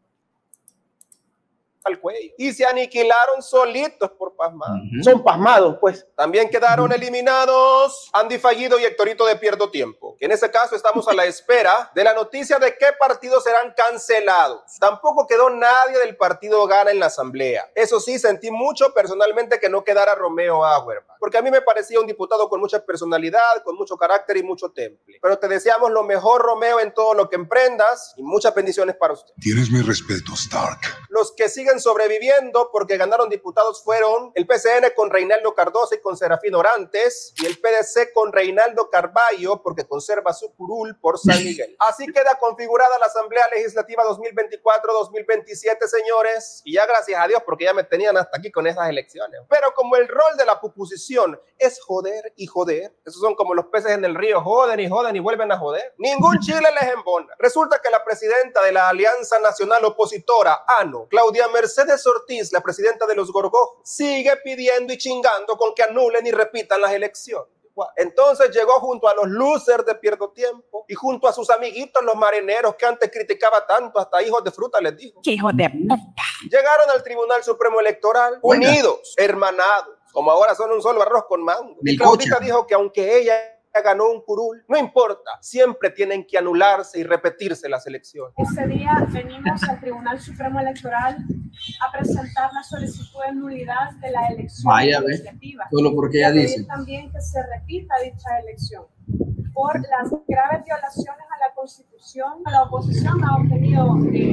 Al cuello. Y se aniquilaron solitos por pasmados. Son pasmados, pues. También quedaron eliminados Andy Fallido y Héctorito de Pierdo Tiempo. En ese caso estamos a la espera de la noticia de qué partidos serán cancelados. Tampoco quedó nadie del partido Gana en la asamblea. Eso sí, sentí mucho personalmente que no quedara Romeo Auerbach, porque a mí me parecía un diputado con mucha personalidad, con mucho carácter y mucho temple. Pero te deseamos lo mejor, Romeo, en todo lo que emprendas y muchas bendiciones para usted. Tienes mi respeto, Stark. Los que siguen sobreviviendo porque ganaron diputados fueron el PCN con Reinaldo Cardoso y con Serafín Orantes, y el PDC con Reinaldo Carballo porque conserva su curul por San Miguel. Así queda configurada la Asamblea Legislativa 2024-2027, señores, y ya gracias a Dios porque ya me tenían hasta aquí con esas elecciones. Pero como el rol de la oposición es joder y joder, esos son como los peces en el río, joden y vuelven a joder, ningún chile les embona. Resulta que la presidenta de la Alianza Nacional Opositora, ANO, Claudia Mercedes Ortiz, la presidenta de los Gorgojos, sigue pidiendo y chingando con que anulen y repitan las elecciones. Entonces llegó junto a los losers de Pierdo Tiempo y junto a sus amiguitos los marineros que antes criticaba tanto, hasta hijos de fruta les dijo. ¡Qué hijo de puta! Llegaron al Tribunal Supremo Electoral, unidos, hermanados, como ahora son un solo arroz con mango. Y Claudita dijo que aunque ella ganó un curul, no importa, siempre tienen que anularse y repetirse las elecciones. Ese día venimos al Tribunal Supremo Electoral a presentar la solicitud de nulidad de la elección legislativa. Solo porque ella dice. También que se repita dicha elección por las graves violaciones a la Constitución. La oposición ha obtenido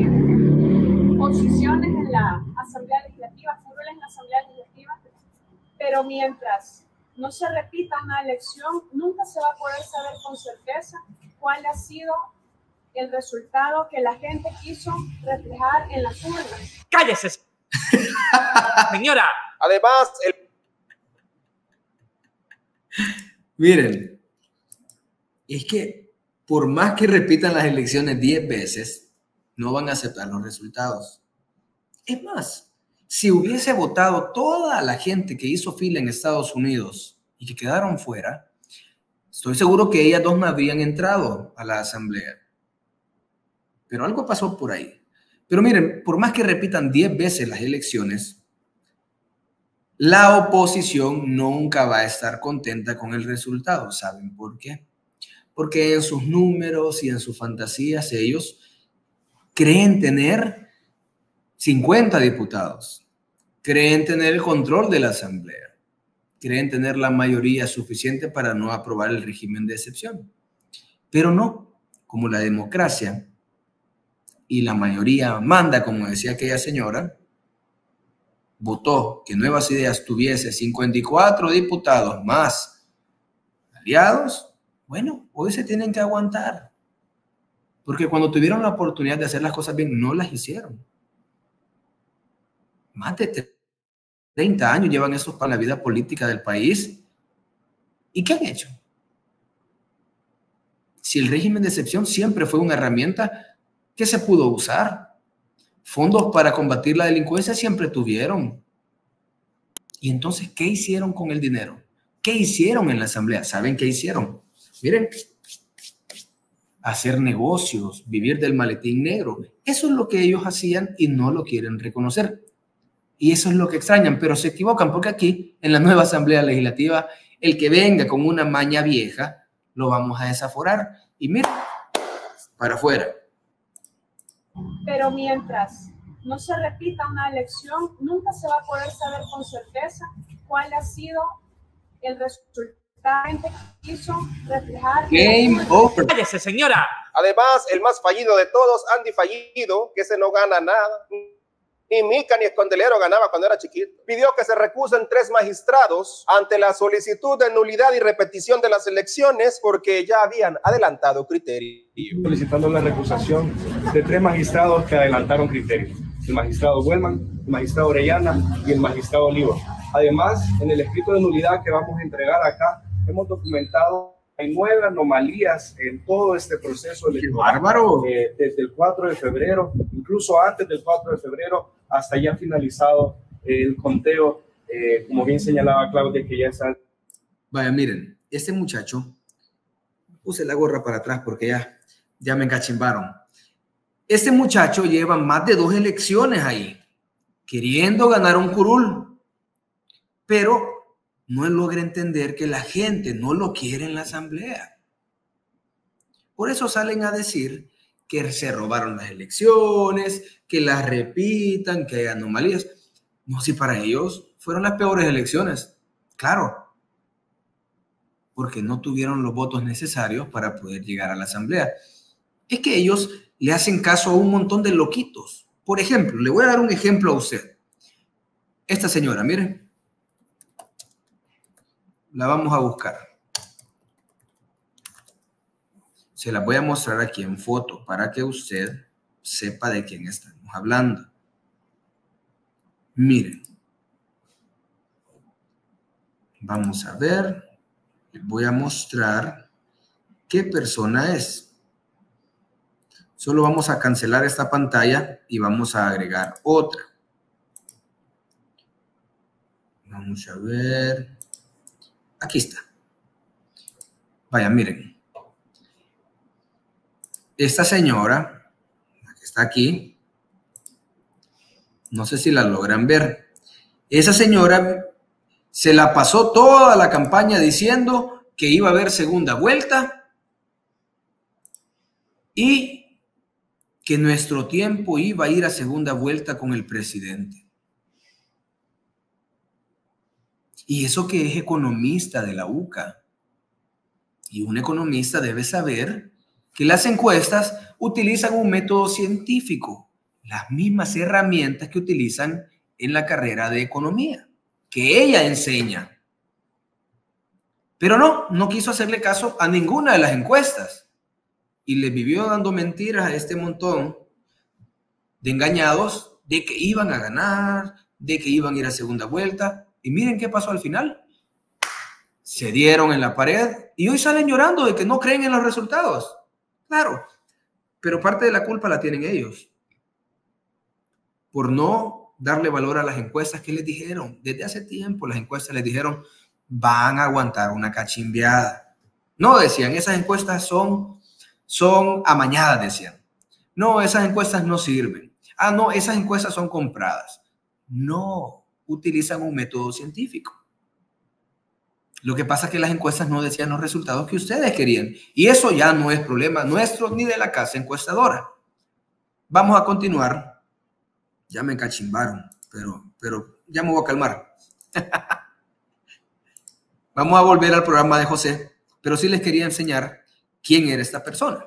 posiciones en la Asamblea Legislativa, curules en la Asamblea Legislativa, pero mientras no se repita una elección, nunca se va a poder saber con certeza cuál ha sido el resultado que la gente quiso reflejar en las urnas. ¡Cállese, señora! Además, miren, es que por más que repitan las elecciones 10 veces, no van a aceptar los resultados. Es más, si hubiese votado toda la gente que hizo fila en Estados Unidos y que quedaron fuera, estoy seguro que ellas dos no habrían entrado a la asamblea. Pero algo pasó por ahí. Pero miren, por más que repitan 10 veces las elecciones, la oposición nunca va a estar contenta con el resultado. ¿Saben por qué? Porque en sus números y en sus fantasías ellos creen tener 50 diputados, creen tener el control de la asamblea, creen tener la mayoría suficiente para no aprobar el régimen de excepción. Pero no, como la democracia y la mayoría manda, como decía aquella señora, votó que Nuevas Ideas tuviese 54 diputados más aliados. Bueno, hoy se tienen que aguantar, porque cuando tuvieron la oportunidad de hacer las cosas bien, no las hicieron. Más de 30 años llevan estos para la vida política del país. ¿Y qué han hecho? Si el régimen de excepción siempre fue una herramienta que se pudo usar, fondos para combatir la delincuencia siempre tuvieron. Y entonces, ¿qué hicieron con el dinero? ¿Qué hicieron en la asamblea? ¿Saben qué hicieron? Miren, hacer negocios, vivir del maletín negro. Eso es lo que ellos hacían y no lo quieren reconocer. Y eso es lo que extrañan, pero se equivocan porque aquí, en la nueva Asamblea Legislativa, el que venga con una maña vieja, lo vamos a desaforar. Y miren, para afuera. Pero mientras no se repita una elección, nunca se va a poder saber con certeza cuál ha sido el resultado que quiso reflejar. Game over. ¡Cállese, señora! Además, el más fallido de todos, Andy Fallido, que ese no gana nada. Ni Mica ni Escondelero ganaba cuando era chiquito. Pidió que se recusen 3 magistrados ante la solicitud de nulidad y repetición de las elecciones porque ya habían adelantado criterios. Solicitando la recusación de 3 magistrados que adelantaron criterios. El magistrado Wellman, el magistrado Orellana y el magistrado Olivo. Además, en el escrito de nulidad que vamos a entregar acá, hemos documentado hay 9 anomalías en todo este proceso electoral. ¡Bárbaro! Desde el 4 de febrero, incluso antes del 4 de febrero, hasta ya finalizado el conteo, como bien señalaba Claudia, que ya está. Vaya, miren, este muchacho, puse la gorra para atrás porque ya me encachimbaron. Este muchacho lleva más de 2 elecciones ahí, queriendo ganar un curul, pero no logra entender que la gente no lo quiere en la asamblea. Por eso salen a decir que se robaron las elecciones, que las repitan, que hay anomalías. No, si para ellos fueron las peores elecciones, claro, porque no tuvieron los votos necesarios para poder llegar a la asamblea. Es que ellos le hacen caso a un montón de loquitos. Por ejemplo, le voy a dar un ejemplo a usted. Esta señora, miren. La vamos a buscar. Se la voy a mostrar aquí en foto para que usted sepa de quién estamos hablando. Miren. Vamos a ver. Les voy a mostrar qué persona es. Solo vamos a cancelar esta pantalla y vamos a agregar otra. Vamos a ver. Aquí está. Vaya, miren. Esta señora, la que está aquí, no sé si la logran ver. Esa señora se la pasó toda la campaña diciendo que iba a haber segunda vuelta y que nuestro tiempo iba a ir a segunda vuelta con el presidente. Y eso que es economista de la UCA. Y un economista debe saber que las encuestas utilizan un método científico, las mismas herramientas que utilizan en la carrera de economía, que ella enseña. Pero no quiso hacerle caso a ninguna de las encuestas. Y le vivió dando mentiras a este montón de engañados de que iban a ganar, de que iban a ir a segunda vuelta. Y miren qué pasó al final. Se dieron en la pared y hoy salen llorando de que no creen en los resultados. Claro, pero parte de la culpa la tienen ellos por no darle valor a las encuestas que les dijeron. Desde hace tiempo las encuestas les dijeron van a aguantar una cachimbeada. No, decían, esas encuestas son amañadas, decían. No, esas encuestas no sirven. Ah, no, esas encuestas son compradas. No, utilizan un método científico. Lo que pasa es que las encuestas no decían los resultados que ustedes querían. Y eso ya no es problema nuestro ni de la casa encuestadora. Vamos a continuar. Ya me cachimbaron, pero ya me voy a calmar. Vamos a volver al programa de José, pero sí les quería enseñar quién era esta persona.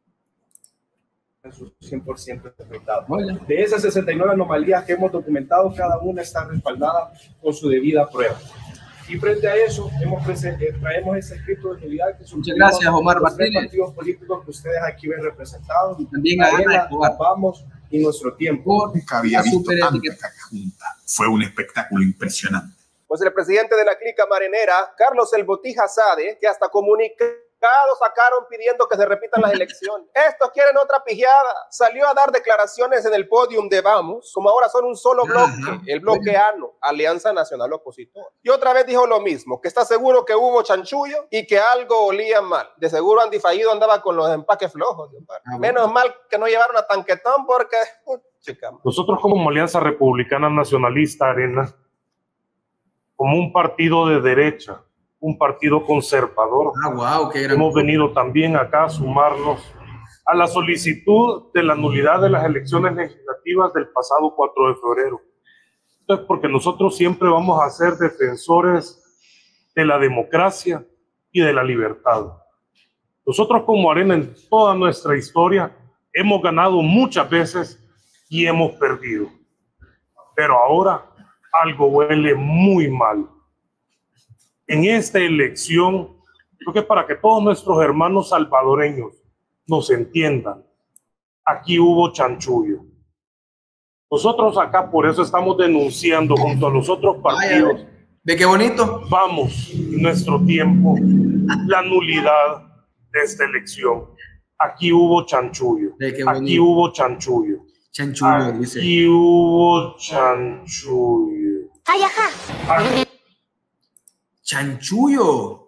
100% respetado. De esas 69 anomalías que hemos documentado, cada una está respaldada con su debida prueba. Y frente a eso, traemos ese escrito de nulidad que muchas gracias, Omar Martínez. Los partidos políticos que ustedes aquí ven representados. Y también a Ana Vamos y nuestro tiempo. Nunca había visto tanta junta. Fue un espectáculo impresionante. Pues el presidente de la clica marinera, Carlos El Botija Sade, que hasta comunicado sacaron pidiendo que se repitan las elecciones. Estos quieren otra pijada. Salió a dar declaraciones en el podium de Vamos, como ahora son un solo bloque, el bloque ANO, Alianza Nacional Opositor. Y otra vez dijo lo mismo, que está seguro que hubo chanchullo y que algo olía mal. De seguro Andy Fallido andaba con los empaques flojos. Menos mal que no llevaron a Tanquetón porque... Nosotros como Alianza Republicana Nacionalista, Arena, como un partido de derecha, un partido conservador. Hemos venido también acá a sumarnos a la solicitud de la nulidad de las elecciones legislativas del pasado 4 de febrero. Entonces, porque nosotros siempre vamos a ser defensores de la democracia y de la libertad. Nosotros como Arena en toda nuestra historia hemos ganado muchas veces y hemos perdido. Pero ahora algo huele muy mal. En esta elección, creo que para que todos nuestros hermanos salvadoreños nos entiendan, aquí hubo chanchullo. Nosotros acá por eso estamos denunciando junto a los otros partidos. ¿Ve qué bonito? Vamos, nuestro tiempo, la nulidad de esta elección. Aquí hubo chanchullo. Aquí hubo chanchullo. Chanchullo, dice. Aquí hubo chanchullo. Ay, ajá. Chanchullo.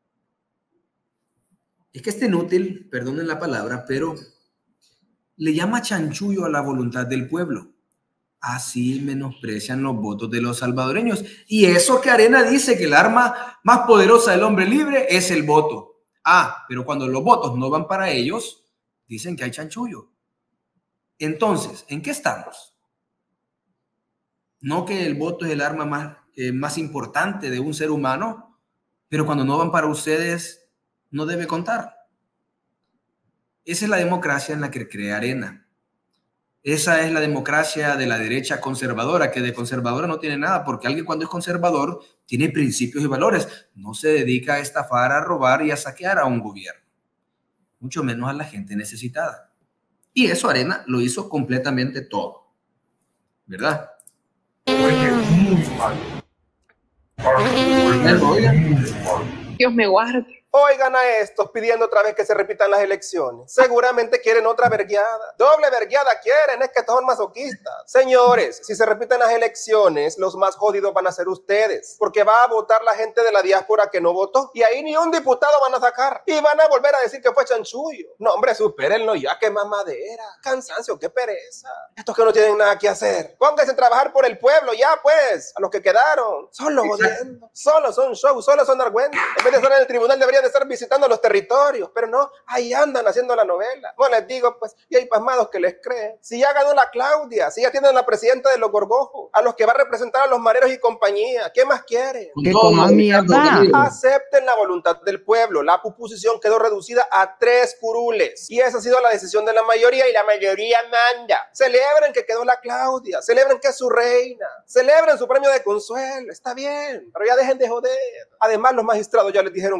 Es que este inútil, perdonen la palabra, pero le llama chanchullo a la voluntad del pueblo. Así menosprecian los votos de los salvadoreños. Y eso que Arena dice que el arma más poderosa del hombre libre es el voto. Ah, pero cuando los votos no van para ellos, dicen que hay chanchullo. Entonces, ¿en qué estamos? No que el voto es el arma más importante de un ser humano, pero cuando no van para ustedes, no debe contar. Esa es la democracia en la que cree Arena. Esa es la democracia de la derecha conservadora, que de conservadora no tiene nada, porque alguien cuando es conservador tiene principios y valores. No se dedica a estafar, a robar y a saquear a un gobierno, mucho menos a la gente necesitada. Y eso Arena lo hizo completamente todo, ¿verdad? Dios me guarde. Oigan a estos pidiendo otra vez que se repitan las elecciones. Seguramente quieren otra vergueada. Doble vergueada quieren, es que son masoquistas. Señores, si se repiten las elecciones, los más jodidos van a ser ustedes, porque va a votar la gente de la diáspora que no votó y ahí ni un diputado van a sacar y van a volver a decir que fue chanchullo. No, hombre, supérenlo ya, qué mamadera, cansancio, qué pereza. Estos que no tienen nada que hacer, pónganse a trabajar por el pueblo ya, pues, a los que quedaron. Solo jodiendo, solo son show, solo son argüendes. En vez de estar en el tribunal deberían de estar visitando los territorios, pero no, ahí andan haciendo la novela. No les digo, pues, y hay pasmados que les creen. Si ya ganó la Claudia, si ya tienen la presidenta de los Gorgojos, a los que va a representar a los mareros y compañía, ¿qué más quieren? Que coman mierda. Acepten la voluntad del pueblo. La oposición quedó reducida a 3 curules y esa ha sido la decisión de la mayoría y la mayoría manda. Celebren que quedó la Claudia, celebren que es su reina, celebren su premio de consuelo, está bien, pero ya dejen de joder. Además, los magistrados ya les dijeron como 40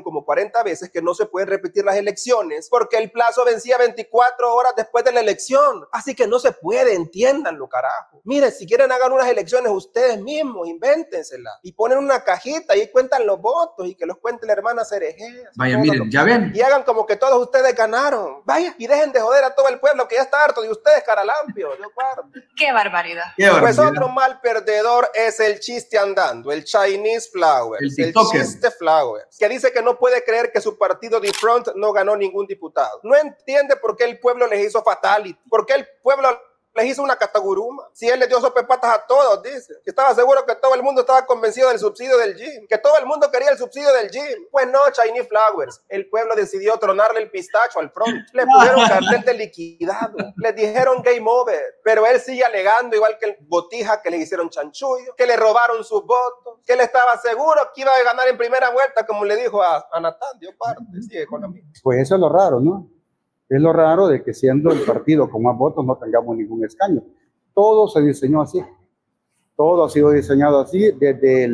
40 veces que no se pueden repetir las elecciones porque el plazo vencía 24 horas después de la elección. Así que no se puede, entiéndanlo, carajo. Mire, si quieren hagan unas elecciones ustedes mismos, invéntenselas y ponen una cajita y cuentan los votos y que los cuente la hermana Cereje. Vaya, miren, ya ven. Y hagan como que todos ustedes ganaron. Vaya, y dejen de joder a todo el pueblo que ya está harto de ustedes, caralampio. ¡Qué barbaridad! Pues otro mal perdedor es el chiste andando, el Chinese Flowers, el chiste Flowers, que dice que no puede creer que su partido de Front no ganó ningún diputado. No entiende por qué el pueblo les hizo fatality, por qué el pueblo les hizo una cataguruma. Si él les dio sopepatas a todos, dice. Que estaba seguro que todo el mundo estaba convencido del subsidio del gym, que todo el mundo quería el subsidio del gym. Pues no, Chinese Flowers. El pueblo decidió tronarle el pistacho al Front. Le pusieron cartel de liquidado. Les dijeron game over. Pero él sigue alegando, igual que el Botija, que le hicieron chanchullo, que le robaron sus votos, que él estaba seguro que iba a ganar en primera vuelta, como le dijo a Natán, dio parte. Sigue con la misma. Pues eso es lo raro, ¿no? Es lo raro de que siendo el partido con más votos no tengamos ningún escaño. Todo se diseñó así. Todo ha sido diseñado así desde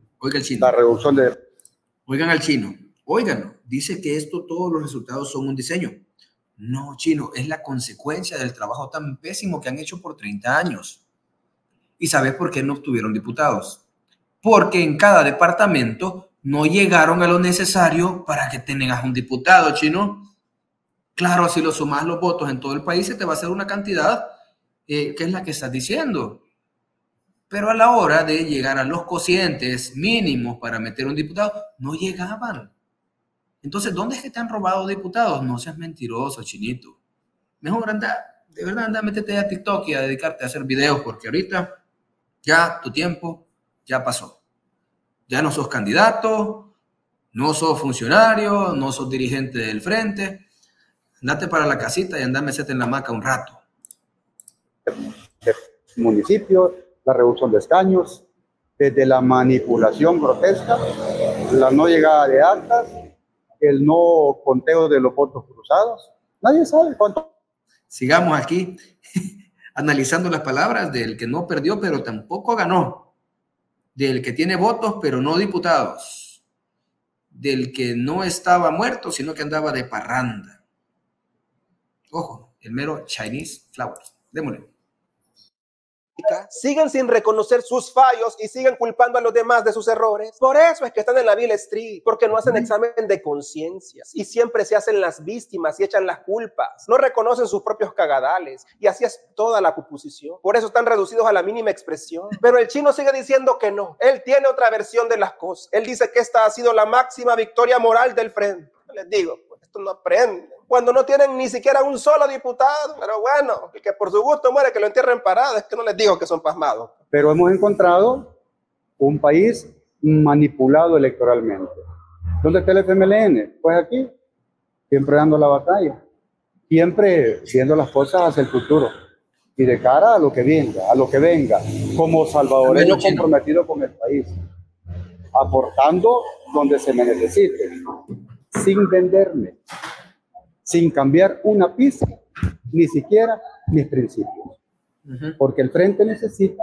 la reducción de... Oigan al chino. Óiganlo. Dice que todos los resultados son un diseño. No, chino, es la consecuencia del trabajo tan pésimo que han hecho por 30 años. ¿Y sabes por qué no obtuvieron diputados? Porque en cada departamento no llegaron a lo necesario para que tengas un diputado, chino. Claro, si lo sumas los votos en todo el país, se te va a hacer una cantidad que es la que estás diciendo. Pero a la hora de llegar a los cocientes mínimos para meter un diputado, no llegaban. Entonces, ¿dónde es que te han robado diputados? No seas mentiroso, chinito. Mejor anda, de verdad, anda, métete a TikTok y a dedicarte a hacer videos, porque ahorita ya tu tiempo ya pasó. Ya no sos candidato, no sos funcionario, no sos dirigente del frente. Andate para la casita y andá, metete en la hamaca un rato. Municipio, la reducción de escaños, desde la manipulación grotesca, la no llegada de actas, el no conteo de los votos cruzados. Nadie sabe cuánto. Sigamos aquí analizando las palabras del que no perdió, pero tampoco ganó. Del que tiene votos, pero no diputados. Del que no estaba muerto, sino que andaba de parranda. Ojo, el mero Chinese Flowers. Démosle. Siguen sin reconocer sus fallos y siguen culpando a los demás de sus errores. Por eso es que están en la Bill Street, porque no hacen examen de conciencia y siempre se hacen las víctimas y echan las culpas. No reconocen sus propios cagadales y así es toda la composición. Por eso están reducidos a la mínima expresión. Pero el chino sigue diciendo que no. Él tiene otra versión de las cosas. Él dice que esta ha sido la máxima victoria moral del frente. Les digo, pues esto no aprende. Cuando no tienen ni siquiera un solo diputado, pero bueno, el que por su gusto muere, que lo entierren parado, es que no les digo que son pasmados. Pero hemos encontrado un país manipulado electoralmente. ¿Dónde está el FMLN? Pues aquí, siempre dando la batalla, siempre viendo las cosas hacia el futuro y de cara a lo que venga, como salvadoreño comprometido con el país, aportando donde se me necesite, sin venderme, sin cambiar una pizca, ni siquiera mis principios. Porque el frente necesita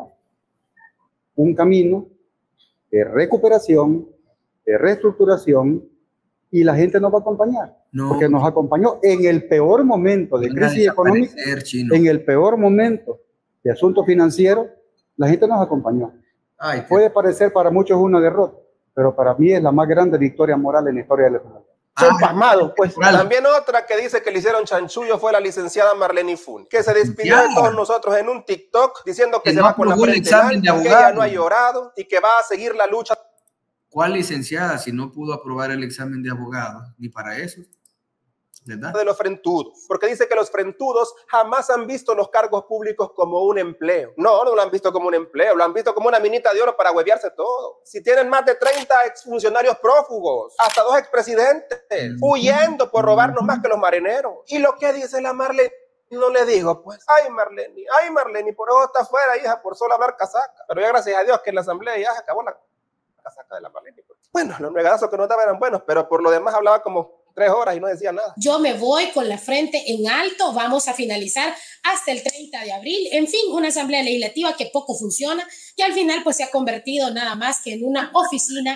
un camino de recuperación, de reestructuración, y la gente nos va a acompañar. Porque nos acompañó en el peor momento de crisis económica, en el peor momento de asunto financiero, la gente nos acompañó. Puede parecer para muchos una derrota, pero para mí es la más grande victoria moral en la historia del Ecuador. Son pasmados, pues. También otra que dice que le hicieron chanchullo fue la licenciada Marlene Fun, que se despidió de todos nosotros en un TikTok diciendo que se va con la frente en alto, que ella no ha llorado y que va a seguir la lucha. ¿Cuál licenciada si no pudo aprobar el examen de abogado? Ni para eso. ¿Verdad? De los frentudos, porque dice que los frentudos jamás han visto los cargos públicos como un empleo. No lo han visto como un empleo, lo han visto como una minita de oro para huevearse todo. Si tienen más de 30 exfuncionarios prófugos, hasta 2 expresidentes, huyendo por robarnos más que los marineros. Y lo que dice la Marlene, no le digo, pues, ay Marlene, por eso está afuera, hija, por solo hablar casaca. Pero ya gracias a Dios que en la asamblea ya se acabó la casaca de la Marlene. Bueno, los regadazos que no daban eran buenos, pero por lo demás hablaba como 3 horas y no decía nada. Yo me voy con la frente en alto, vamos a finalizar hasta el 30 de abril. En fin, una asamblea legislativa que poco funciona, que al final pues se ha convertido nada más que en una oficina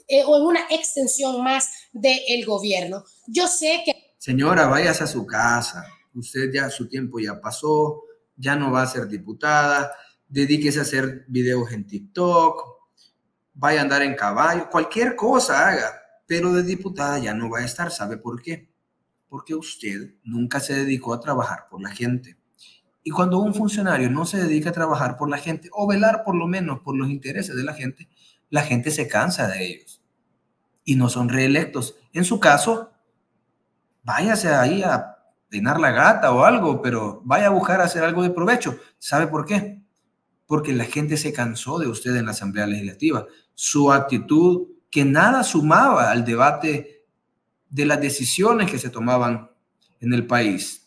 o en una extensión más del gobierno. Yo sé que... Señora, váyase a su casa. Usted ya, su tiempo ya pasó, ya no va a ser diputada. Dedíquese a hacer videos en TikTok, vaya a andar en caballo, cualquier cosa haga, pero de diputada ya no va a estar. ¿Sabe por qué? Porque usted nunca se dedicó a trabajar por la gente. Y cuando un funcionario no se dedica a trabajar por la gente, o velar por lo menos por los intereses de la gente se cansa de ellos y no son reelectos. En su caso, váyase ahí a peinar la gata o algo, pero vaya a buscar hacer algo de provecho. ¿Sabe por qué? Porque la gente se cansó de usted en la Asamblea Legislativa. Su actitud, que nada sumaba al debate de las decisiones que se tomaban en el país.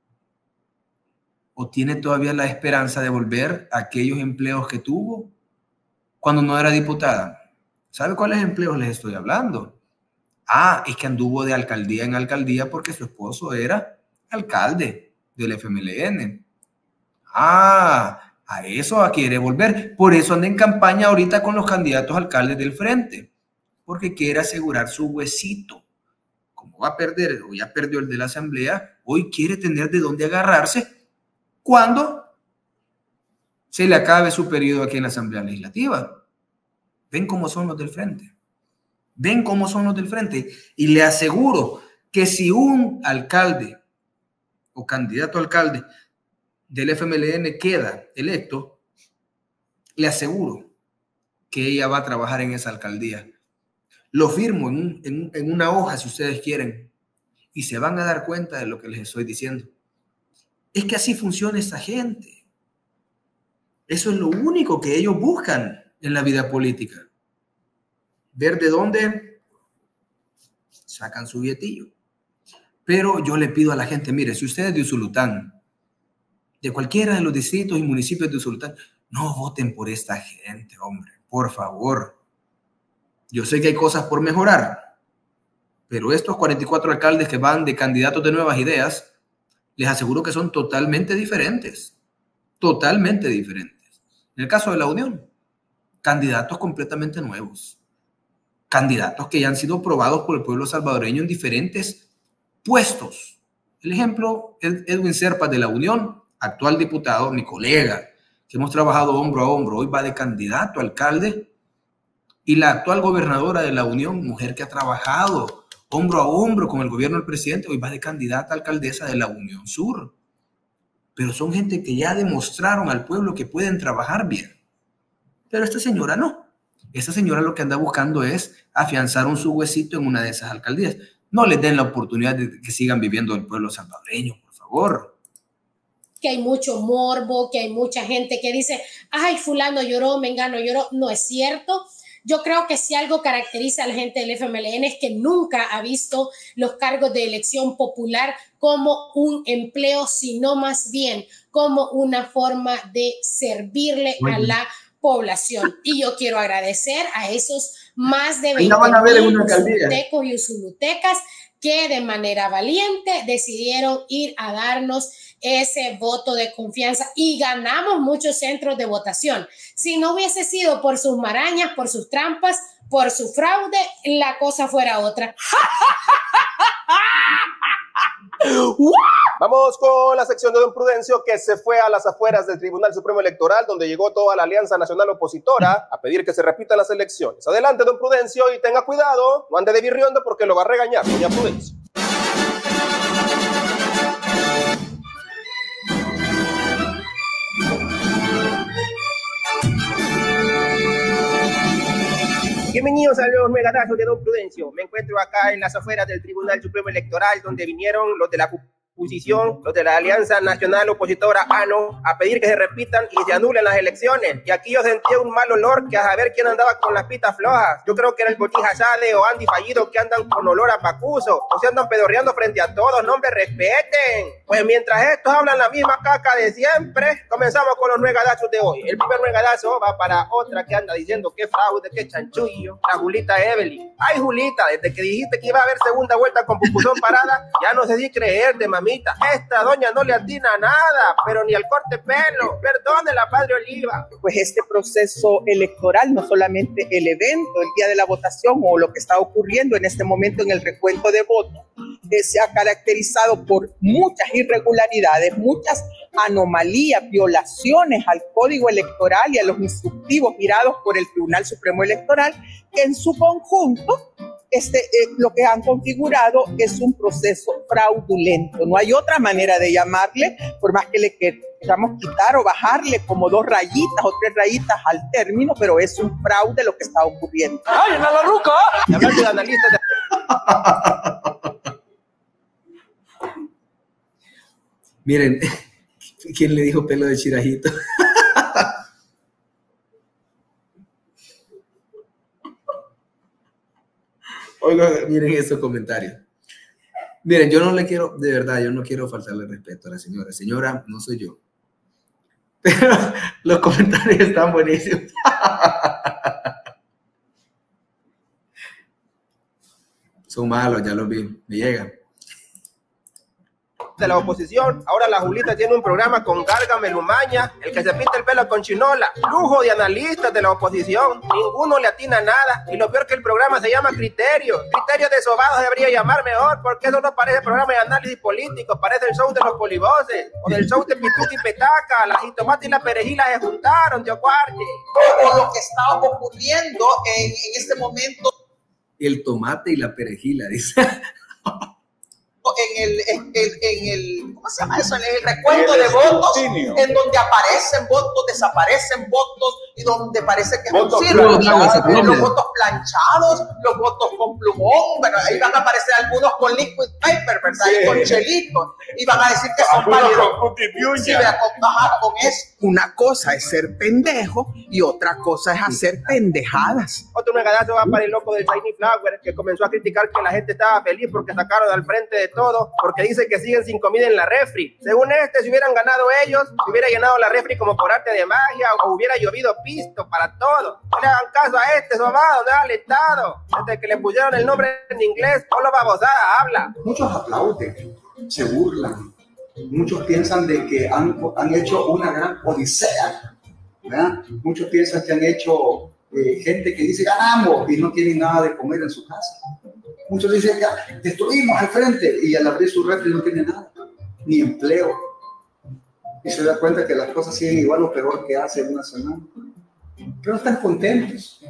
¿O tiene todavía la esperanza de volver a aquellos empleos que tuvo cuando no era diputada? ¿Sabe cuáles empleos les estoy hablando? Ah, es que anduvo de alcaldía en alcaldía porque su esposo era alcalde del FMLN. Ah, a eso quiere volver. Por eso anda en campaña ahorita con los candidatos alcaldes del frente, porque quiere asegurar su huesito. Como va a perder o ya perdió el de la Asamblea, hoy quiere tener de dónde agarrarse cuando se le acabe su periodo aquí en la Asamblea Legislativa. Ven cómo son los del frente. Ven cómo son los del frente. Y le aseguro que si un alcalde o candidato a alcalde del FMLN queda electo, le aseguro que ella va a trabajar en esa alcaldía. Lo firmo en una hoja si ustedes quieren y se van a dar cuenta de lo que les estoy diciendo. Es que así funciona esta gente. Eso es lo único que ellos buscan en la vida política. Ver de dónde sacan su billetillo. Pero yo le pido a la gente, mire, si ustedes de Usulután, de cualquiera de los distritos y municipios de Usulután, no voten por esta gente, hombre, por favor. Yo sé que hay cosas por mejorar, pero estos 44 alcaldes que van de candidatos de nuevas ideas, les aseguro que son totalmente diferentes. Totalmente diferentes. En el caso de la Unión, candidatos completamente nuevos. Candidatos que ya han sido probados por el pueblo salvadoreño en diferentes puestos. El ejemplo es Edwin Serpas de la Unión, actual diputado, mi colega, que hemos trabajado hombro a hombro. Hoy va de candidato a alcalde. Y la actual gobernadora de la Unión, mujer que ha trabajado hombro a hombro con el gobierno del presidente, hoy va de candidata a alcaldesa de la Unión Sur. Pero son gente que ya demostraron al pueblo que pueden trabajar bien. Pero esta señora no. Esta señora lo que anda buscando es afianzar su huesito en una de esas alcaldías. No les den la oportunidad de que sigan viviendo el pueblo salvadoreño, por favor. Que hay mucho morbo, que hay mucha gente que dice, ay, fulano lloró, mengano lloró. No es cierto. Yo creo que si algo caracteriza a la gente del FMLN es que nunca ha visto los cargos de elección popular como un empleo, sino más bien como una forma de servirle a la población. Y yo quiero agradecer a esos más de 20,000 usulutecos y usulutecas que de manera valiente decidieron ir a darnos ese voto de confianza y ganamos muchos centros de votación. Si no hubiese sido por sus marañas, por sus trampas, por su fraude, la cosa fuera otra. Vamos con la sección de Don Prudencio, que se fue a las afueras del Tribunal Supremo Electoral, donde llegó toda la Alianza Nacional Opositora a pedir que se repitan las elecciones. Adelante, Don Prudencio, y tenga cuidado, no ande de birriondo porque lo va a regañar, doña Prudencio. Bienvenidos a los megatazos de Don Prudencio. Me encuentro acá en las afueras del Tribunal Supremo Electoral, donde vinieron los de la oposición, los de la Alianza Nacional Opositora ANO, a pedir que se repitan y se anulen las elecciones. Y aquí yo sentía un mal olor, que a saber quién andaba con las pitas flojas. Yo creo que era el Botija Sade o Andy Fallido, que andan con olor a pacuso, o se andan pedorreando frente a todos. No, hombre, respeten. Pues mientras estos hablan la misma caca de siempre, comenzamos con los nuegadazos de hoy. El primer nuegadazo va para otra que anda diciendo que fraude, que chanchullo, la Julita Evelyn. Ay, Julita, desde que dijiste que iba a haber segunda vuelta con Pupuzón parada, ya no sé si creerte, mami. mamita, esta doña no le atina nada, pero ni al corte pelo. Perdone la Padre Oliva. Pues este proceso electoral, no solamente el evento, el día de la votación o lo que está ocurriendo en este momento en el recuento de votos, se ha caracterizado por muchas irregularidades, muchas anomalías, violaciones al Código Electoral y a los instructivos girados por el Tribunal Supremo Electoral, que en su conjunto lo que han configurado es un proceso fraudulento. No hay otra manera de llamarle, por más que le queramos quitar o bajarle como 2 rayitas o 3 rayitas al término, pero es un fraude lo que está ocurriendo. ¡Ay, en la ruca! Y hablando de analistas de... Miren, ¿quién le dijo pelo de chirajito? Oiga, miren esos comentarios. Miren, yo no le quiero, de verdad, yo no quiero faltarle respeto a la señora. Señora, no soy yo. Pero los comentarios están buenísimos. Son malos, ya los vi, me llegan. De la oposición, ahora la Julita tiene un programa con Gárgame Lumaña, el que se pinta el pelo con chinola, lujo de analistas de la oposición, ninguno le atina nada, y lo peor que el programa se llama Criterio de Sobados debería llamar mejor, porque eso no parece programa de análisis político, parece el show de los polivoces, o del show de Pituca y Petaca, la jitomate y la perejila se juntaron, tío Cuarche. O lo que está ocurriendo en este momento. El tomate y la perejila, dice. En el ¿cómo se llama eso? En el recuento de votos, en donde aparecen votos, desaparecen votos, y donde parece que no sirven los votos planchados, los votos con plumón, bueno, ahí van a aparecer algunos con liquid paper, ¿verdad? Sí. Y con chelitos, y van a decir que son válidos. Sí, con eso. Una cosa es ser pendejo y otra cosa es hacer pendejadas. Otro negadazo va para el loco del Tiny Flower, que comenzó a criticar que la gente estaba feliz porque sacaron al frente de todo, porque dice que siguen sin comida en la refri. Según si hubieran ganado ellos, se hubiera llenado la refri como por arte de magia, o hubiera llovido pisto para todo. No le hagan caso a Sobado, no al Estado. Desde que le pusieron el nombre en inglés, solo babosada habla. Muchos aplauden, se burlan. Muchos piensan de que han hecho una gran odisea, ¿verdad? Muchos piensan que han hecho gente que dice ganamos y no tienen nada de comer en su casa. Muchos dicen que destruimos al frente y al abrir su refri no tiene nada, ni empleo. Y se da cuenta que las cosas siguen igual o peor que hace una semana. Pero están contentos.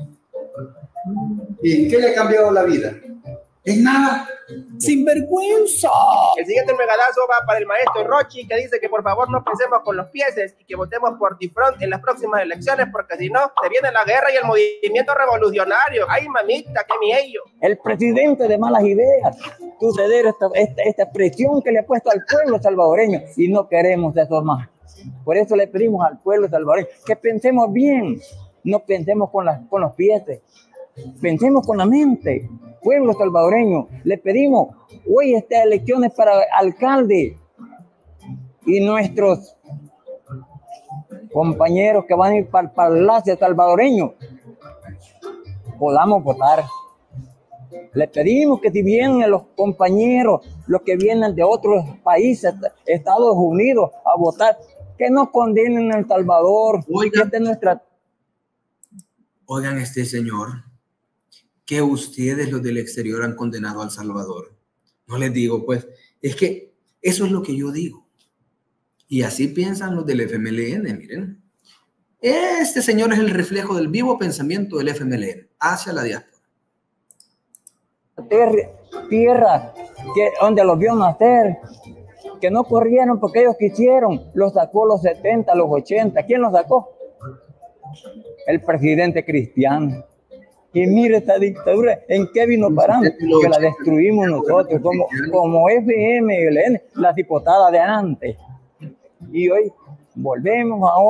¿Y en qué le ha cambiado la vida? En nada. ¡Sinvergüenza! El siguiente megadazo va para el maestro Rochi, que dice que por favor no pensemos con los pieses y que votemos por DiFront en las próximas elecciones, porque si no, se viene la guerra y el movimiento revolucionario. ¡Ay, mamita, qué miedo! El presidente de malas ideas, suceder esta presión que le ha puesto al pueblo salvadoreño, y no queremos eso más. Por eso le pedimos al pueblo salvadoreño que pensemos bien, no pensemos con los pieses, pensemos con la mente. Pueblo salvadoreño, le pedimos hoy estas elecciones para alcalde y nuestros compañeros que van a ir para el Palacio salvadoreño podamos votar. Le pedimos que si vienen los compañeros, los que vienen de otros países, Estados Unidos, a votar, que no condenen a El Salvador. Oigan, este señor, que ustedes los del exterior han condenado a El Salvador. No les digo, pues, es que eso es lo que yo digo. Y así piensan los del FMLN, miren. Este señor es el reflejo del vivo pensamiento del FMLN hacia la diáspora. Tierra donde los vio nacer, que no corrieron porque ellos quisieron, los sacó los 70, los 80. ¿Quién los sacó? El presidente cristiano. Y mire esta dictadura, ¿en qué vino parando? Que la destruimos nosotros, como FMLN, las diputadas de antes. Y hoy volvemos a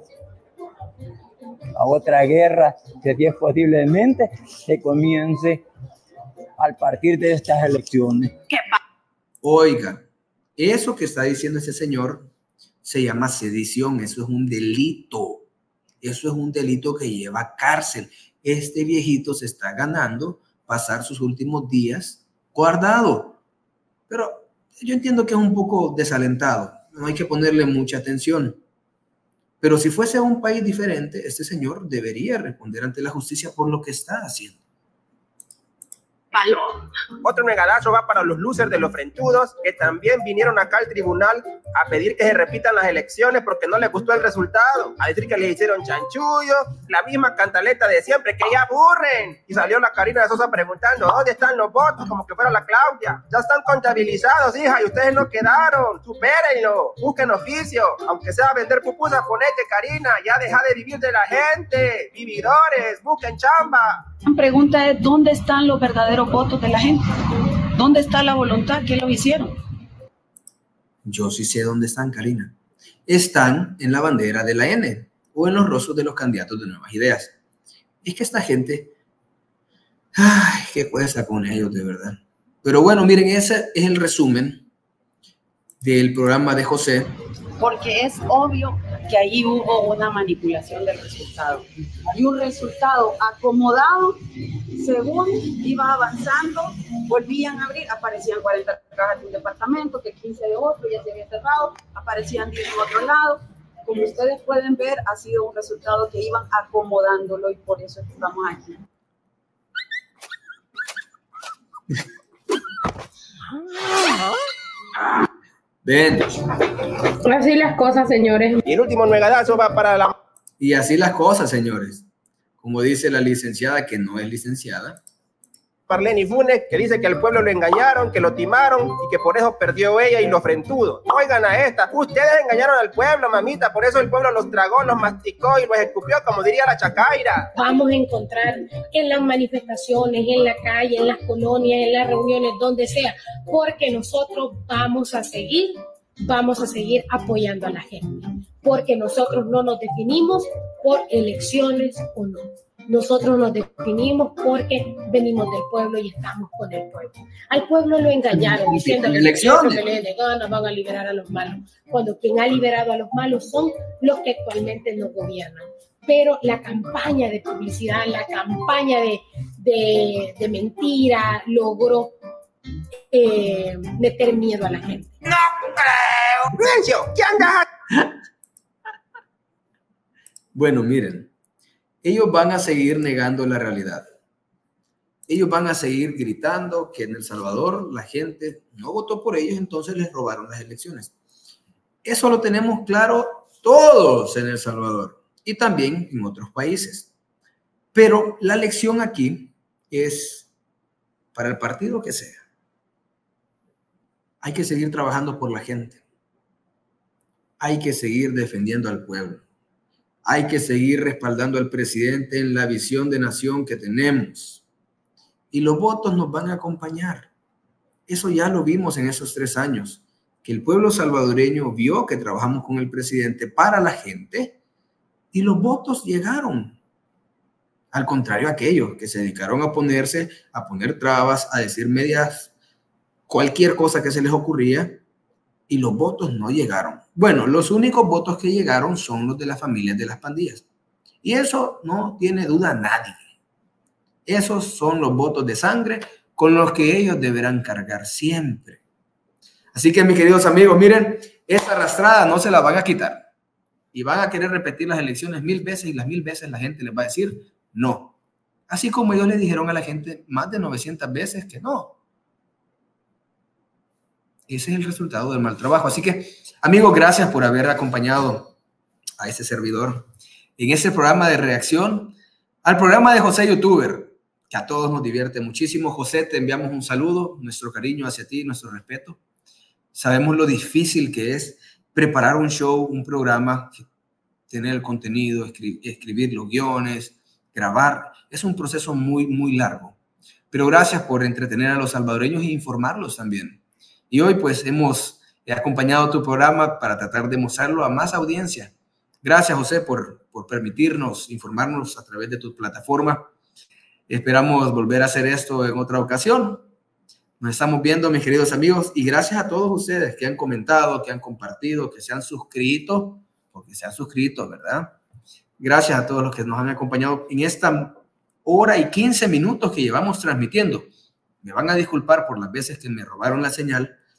otra guerra, que si es posiblemente se comience al partir de estas elecciones. Oiga, eso que está diciendo ese señor se llama sedición, eso es un delito. Eso es un delito que lleva cárcel. Este viejito se está ganando pasar sus últimos días guardado. Pero yo entiendo que es un poco desalentado, no hay que ponerle mucha atención. Pero si fuese un país diferente, este señor debería responder ante la justicia por lo que está haciendo. Otro negadazo va para los losers de los frentudos que también vinieron acá al tribunal a pedir que se repitan las elecciones porque no les gustó el resultado, a decir que les hicieron chanchullo, la misma cantaleta de siempre, que ya aburren. Y salió la Karina de Sosa preguntando, ¿dónde están los votos? Como que fuera la Claudia. Ya están contabilizados, hija, y ustedes no quedaron. Supérenlo, busquen oficio, aunque sea vender pupusas, ponete, Karina, ya deja de vivir de la gente. Vividores, busquen chamba. La pregunta es, ¿dónde están los verdaderos votos de la gente? ¿Dónde está la voluntad? ¿Quién lo hicieron? Yo sí sé dónde están, Karina. Están en la bandera de la N o en los rostros de los candidatos de Nuevas Ideas. Es que esta gente, ay, qué cuesta con ellos, de verdad. Pero bueno, miren, ese es el resumen del programa de José. Porque es obvio que ahí hubo una manipulación del resultado. Y un resultado acomodado, según iba avanzando, volvían a abrir, aparecían 40 cajas de un departamento, que 15 de otro, ya se había cerrado, aparecían 10 en otro lado. Como ustedes pueden ver, ha sido un resultado que iban acomodándolo y por eso estamos aquí. Ven. Así las cosas, señores. Y el último nuegadazo va para la... Y así las cosas, señores. Como dice la licenciada, que no es licenciada. Marlene Funes, que dice que al pueblo lo engañaron, que lo timaron y que por eso perdió ella y los frentudos. Oigan a esta, ustedes engañaron al pueblo, mamita, por eso el pueblo los tragó, los masticó y los escupió, como diría la chacaira. Vamos a encontrar en las manifestaciones, en la calle, en las colonias, en las reuniones, donde sea, porque nosotros vamos a seguir apoyando a la gente, porque nosotros no nos definimos por elecciones o no. Nosotros nos definimos porque venimos del pueblo y estamos con el pueblo. Al pueblo lo engañaron diciendo que les de ganas van a liberar a los malos, cuando quien ha liberado a los malos son los que actualmente nos gobiernan. Pero la campaña de publicidad, la campaña de mentira logró meter miedo a la gente. ¡No creo! ¡Silencio! ¿Qué andas? Bueno, miren. Ellos van a seguir negando la realidad. Ellos van a seguir gritando que en El Salvador la gente no votó por ellos, entonces les robaron las elecciones. Eso lo tenemos claro todos en El Salvador y también en otros países. Pero la lección aquí es para el partido que sea. Hay que seguir trabajando por la gente. Hay que seguir defendiendo al pueblo. Hay que seguir respaldando al presidente en la visión de nación que tenemos. Y los votos nos van a acompañar. Eso ya lo vimos en esos 3 años, que el pueblo salvadoreño vio que trabajamos con el presidente para la gente y los votos llegaron. Al contrario, aquellos que se dedicaron a poner trabas, a decir medias, cualquier cosa que se les ocurría, y los votos no llegaron. Bueno, los únicos votos que llegaron son los de las familias de las pandillas. Y eso no tiene duda nadie. Esos son los votos de sangre con los que ellos deberán cargar siempre. Así que, mis queridos amigos, miren, esta arrastrada no se la van a quitar. Y van a querer repetir las elecciones 1000 veces y las 1000 veces la gente les va a decir no. Así como ellos le dijeron a la gente más de 900 veces que no. Ese es el resultado del mal trabajo. Así que, amigos, gracias por haber acompañado a este servidor en este programa de reacción al programa de José YouTuber, que a todos nos divierte muchísimo. José, te enviamos un saludo, nuestro cariño hacia ti, nuestro respeto. Sabemos lo difícil que es preparar un show, un programa, tener el contenido, escribir los guiones, grabar. Es un proceso muy, muy largo. Pero gracias por entretener a los salvadoreños e informarlos también. Y hoy pues hemos acompañado tu programa para tratar de mostrarlo a más audiencia. Gracias, José, por permitirnos informarnos a través de tu plataforma. Esperamos volver a hacer esto en otra ocasión. Nos estamos viendo, mis queridos amigos, y gracias a todos ustedes que han comentado, que han compartido, que se han suscrito, porque se han suscrito, ¿verdad? Gracias a todos los que nos han acompañado en esta hora y 15 minutos que llevamos transmitiendo. Me van a disculpar por las veces que me robaron la señal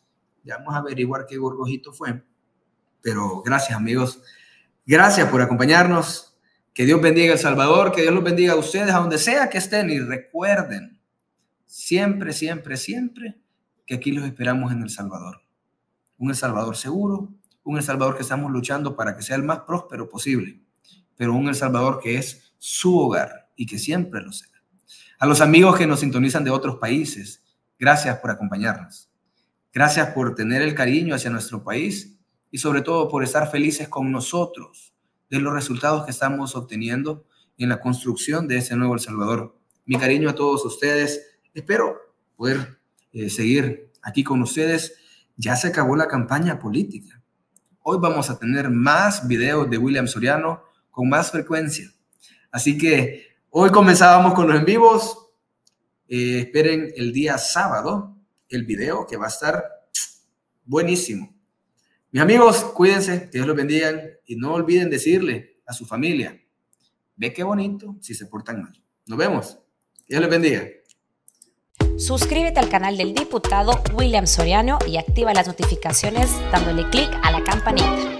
Ya vamos a averiguar qué gorgojito fue. Pero gracias, amigos. Gracias por acompañarnos. Que Dios bendiga a El Salvador, que Dios los bendiga a ustedes, a donde sea que estén. Y recuerden, siempre, siempre, siempre, que aquí los esperamos en El Salvador. Un El Salvador seguro, un El Salvador que estamos luchando para que sea el más próspero posible, pero un El Salvador que es su hogar y que siempre lo será. A los amigos que nos sintonizan de otros países, gracias por acompañarnos. Gracias por tener el cariño hacia nuestro país y sobre todo por estar felices con nosotros de los resultados que estamos obteniendo en la construcción de ese nuevo El Salvador. Mi cariño a todos ustedes. Espero poder seguir aquí con ustedes. Ya se acabó la campaña política. Hoy vamos a tener más videos de William Soriano con más frecuencia. Así que hoy comenzábamos con los en vivos. Esperen el día sábado el video que va a estar buenísimo. Mis amigos, cuídense, que Dios los bendiga y no olviden decirle a su familia, ve qué bonito si se portan mal. Nos vemos. Dios les bendiga. Suscríbete al canal del diputado William Soriano y activa las notificaciones dándole clic a la campanita.